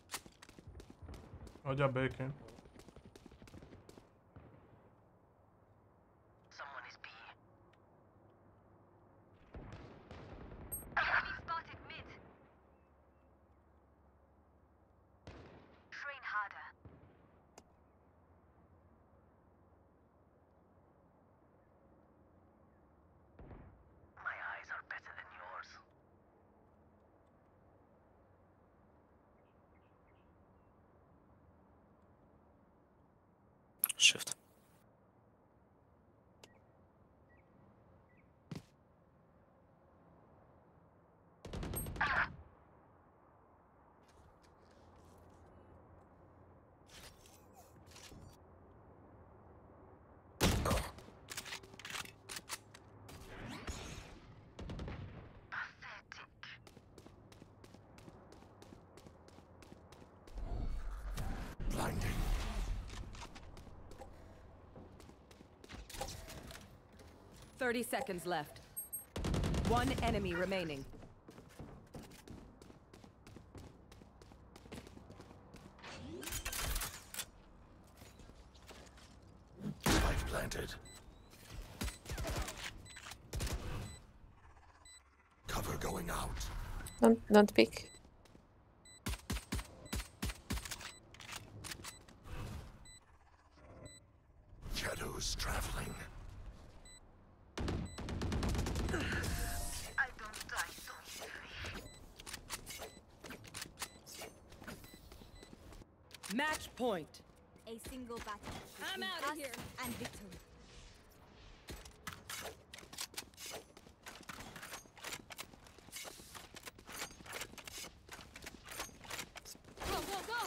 [SPEAKER 1] Adja békén.
[SPEAKER 17] Someone is B.
[SPEAKER 19] shift.
[SPEAKER 16] Blinding.
[SPEAKER 2] Thirty seconds left. One enemy remaining.
[SPEAKER 16] Spike planted. Cover going out.
[SPEAKER 12] Don't don't pick.
[SPEAKER 16] Shadows traveling.
[SPEAKER 17] I don't die so easily.
[SPEAKER 2] Match point.
[SPEAKER 6] A single battle.
[SPEAKER 8] I'm
[SPEAKER 6] between
[SPEAKER 8] outta
[SPEAKER 6] us
[SPEAKER 8] here.
[SPEAKER 6] And victory.
[SPEAKER 8] Go, go, go!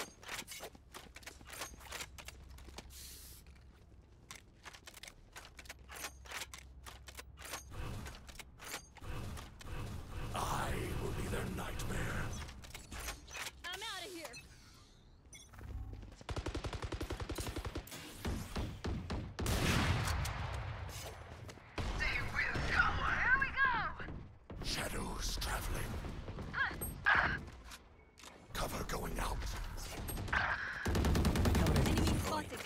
[SPEAKER 16] I will be their nightmare.
[SPEAKER 8] I'm out of here.
[SPEAKER 17] They will go. Here we go.
[SPEAKER 16] Shadows traveling. Cover going out.
[SPEAKER 6] Enemy spotted.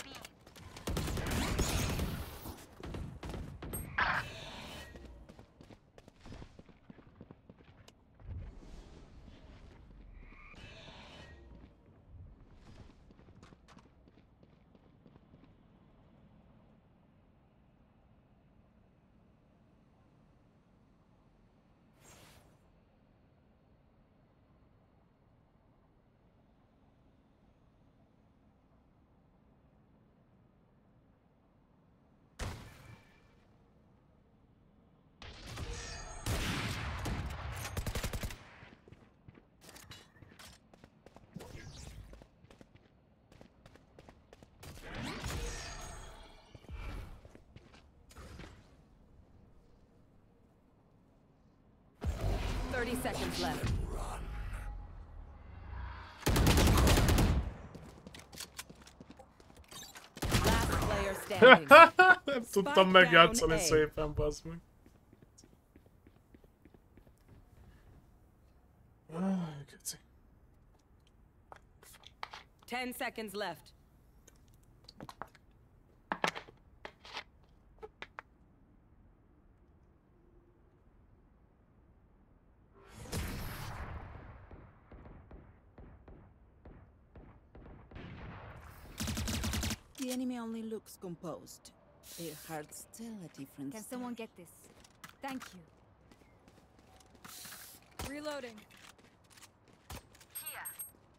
[SPEAKER 2] Thirty seconds left. Last player standing.
[SPEAKER 1] Tudtam megjátszani szépen, bazd meg. Áj, keci.
[SPEAKER 2] Ten seconds left.
[SPEAKER 9] The enemy only looks composed. Their hearts tell a different
[SPEAKER 6] Can
[SPEAKER 9] story.
[SPEAKER 6] someone get this? Thank you.
[SPEAKER 8] Reloading.
[SPEAKER 17] Here.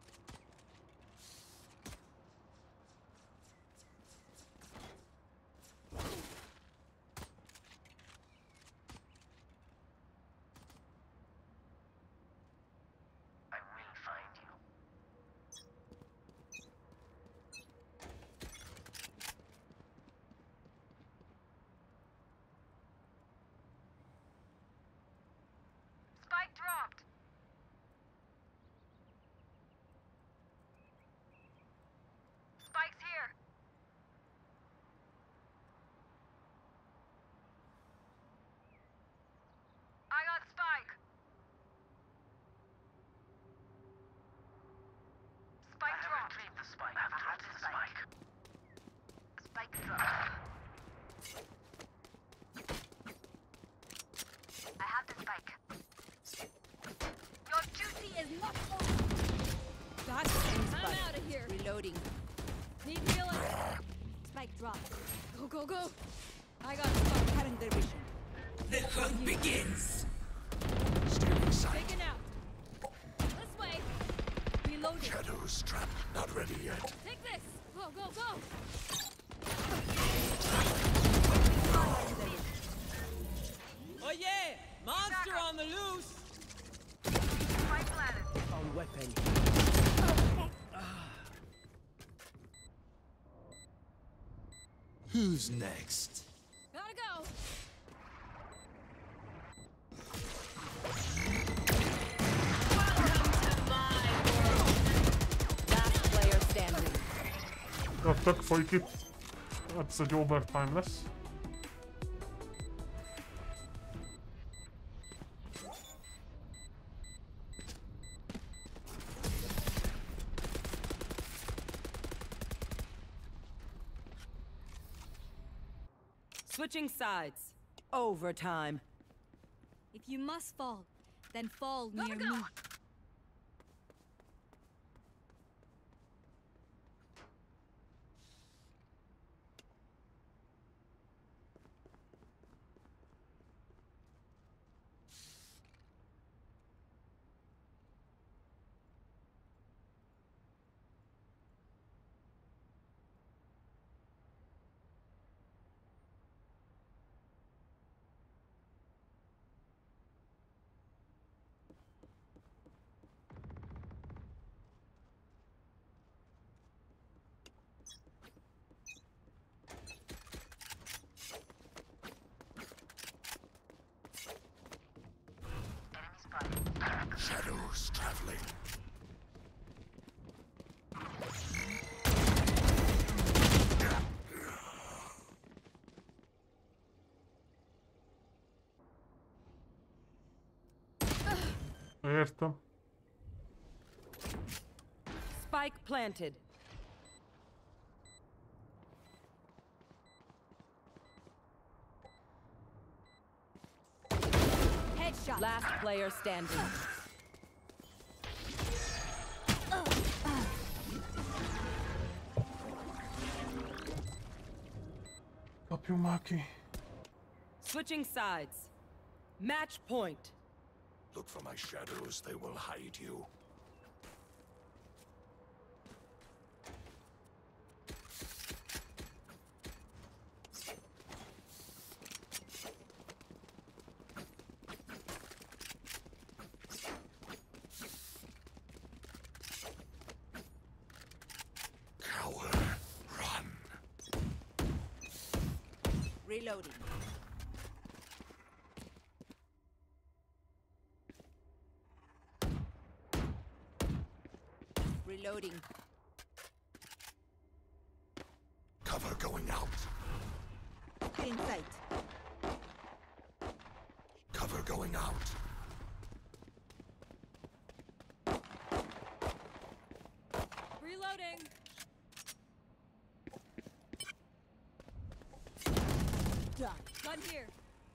[SPEAKER 17] I will find you. Spike dropped. Spike's here. I got Spike. Spike dropped. Retrieve the Spike. I have dropped the Spike. Spike dropped. I have the Spike. Your duty is not over.
[SPEAKER 9] That's
[SPEAKER 8] I'm out of here.
[SPEAKER 9] Reloading.
[SPEAKER 8] Need healing.
[SPEAKER 6] Spike dropped.
[SPEAKER 8] Go, go, go. I got spot.
[SPEAKER 9] Cutting their vision.
[SPEAKER 14] The hunt begins.
[SPEAKER 16] Stealing sight.
[SPEAKER 8] Taken out. This way.
[SPEAKER 6] Reloading.
[SPEAKER 16] Shadows trapped. Not ready yet.
[SPEAKER 8] Take this. Go, go, go.
[SPEAKER 14] Oh yeah! Monster on the loose!
[SPEAKER 18] On weapon.
[SPEAKER 16] Who's next?
[SPEAKER 6] Gotta go.
[SPEAKER 2] Last player standing.
[SPEAKER 1] Jöttök, folyik itt. Ez egy overtime lesz.
[SPEAKER 2] Switching sides. Overtime.
[SPEAKER 6] If you must fall, then fall near me.
[SPEAKER 16] Shadows traveling.
[SPEAKER 1] Értem.
[SPEAKER 2] Spike planted.
[SPEAKER 6] Headshot.
[SPEAKER 2] Last player standing.
[SPEAKER 1] Kapjunk már ki.
[SPEAKER 2] Switching sides. Match point.
[SPEAKER 16] Look for my shadows, they will hide you. Coward, run.
[SPEAKER 9] Reloading. Reloading.
[SPEAKER 16] Cover going out.
[SPEAKER 9] In sight.
[SPEAKER 16] Cover going out.
[SPEAKER 6] Reloading.
[SPEAKER 9] Done.
[SPEAKER 6] Gun here.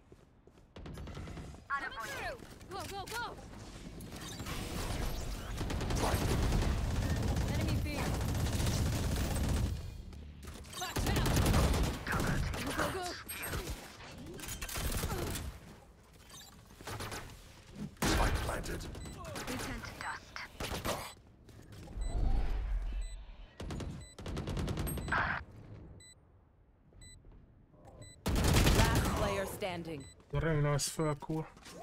[SPEAKER 6] Coming through. Go, go, go. Enemy fear. Watch out. Go, go, go.
[SPEAKER 16] Spike planted.
[SPEAKER 7] Return to dust.
[SPEAKER 2] Last player standing.
[SPEAKER 1] Very nice felkúr.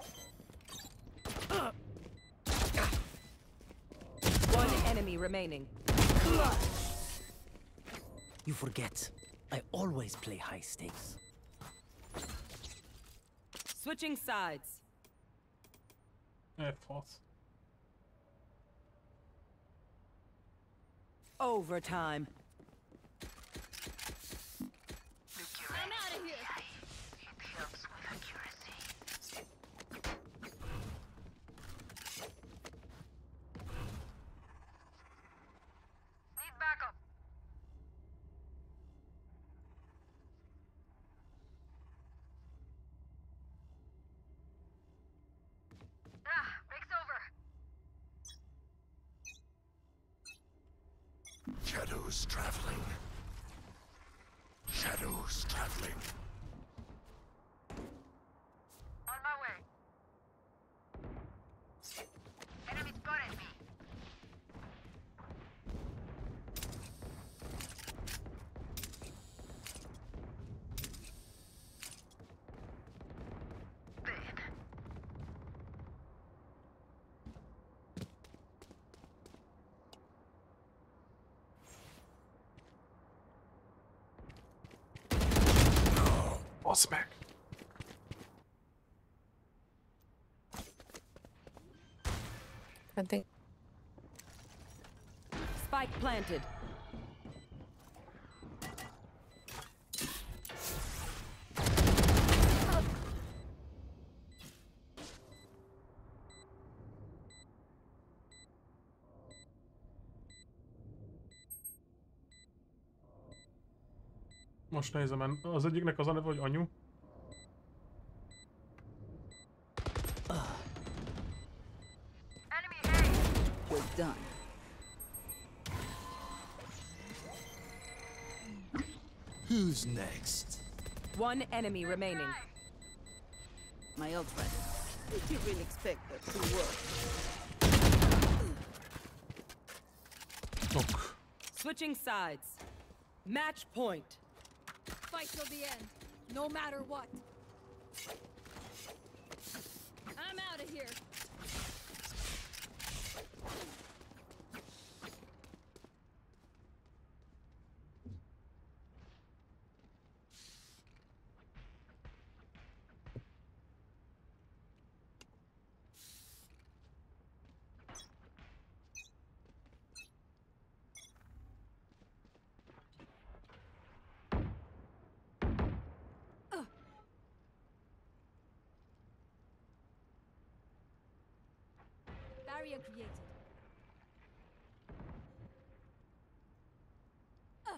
[SPEAKER 2] One enemy remaining.
[SPEAKER 18] You forget. I always play high stakes.
[SPEAKER 2] Switching sides.
[SPEAKER 1] Elfasz.
[SPEAKER 2] Overtime.
[SPEAKER 6] I'm out of here.
[SPEAKER 7] It helps with accuracy. Need backup. Ah, break's over.
[SPEAKER 16] Shadows traveling. Shadows traveling.
[SPEAKER 7] On my way. Enemy spotted me.
[SPEAKER 12] Planting.
[SPEAKER 2] Spike planted.
[SPEAKER 1] Most nézem, az egyiknek az a neve, hogy anyu.
[SPEAKER 9] We're done.
[SPEAKER 18] Who's next?
[SPEAKER 2] One enemy remaining.
[SPEAKER 9] My ult ready. Did you really expect that to work?
[SPEAKER 1] Ok.
[SPEAKER 2] Switching sides. Match point.
[SPEAKER 6] Fight till the end, no matter what. I'm out of here. Barrier created. Uh.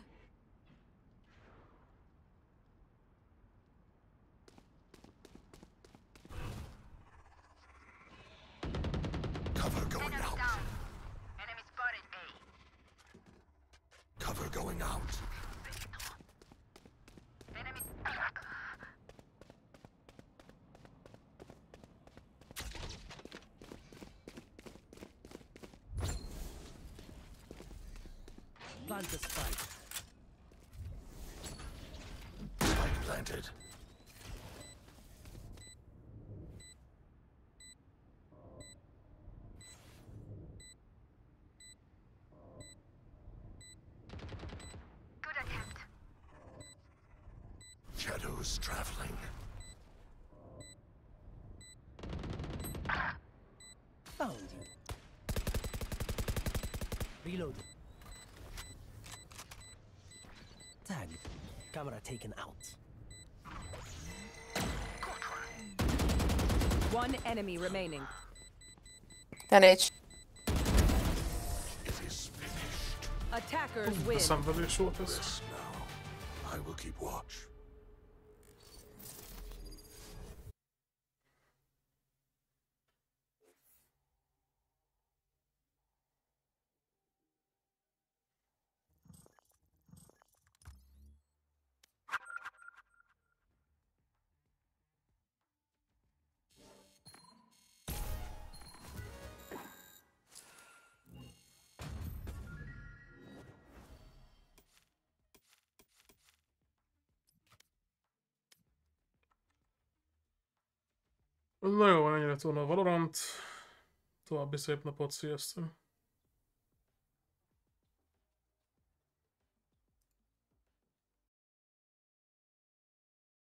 [SPEAKER 16] Cover going
[SPEAKER 17] Enemy
[SPEAKER 16] out.
[SPEAKER 17] down. Enemy spotted A.
[SPEAKER 16] Cover going out.
[SPEAKER 17] Enemy.
[SPEAKER 18] Plant the spike.
[SPEAKER 16] Spike planted.
[SPEAKER 17] Good attempt.
[SPEAKER 16] Shadows traveling.
[SPEAKER 18] Found you. Reload. Tag. Camera taken out.
[SPEAKER 2] One enemy remaining.
[SPEAKER 12] ten H.
[SPEAKER 16] It is finished.
[SPEAKER 2] Attackers win.
[SPEAKER 1] Somebody short us.
[SPEAKER 16] Rest now. I will keep watch.
[SPEAKER 1] Na jó, ennyire túl a Valorant. További szép napot, sziasztok!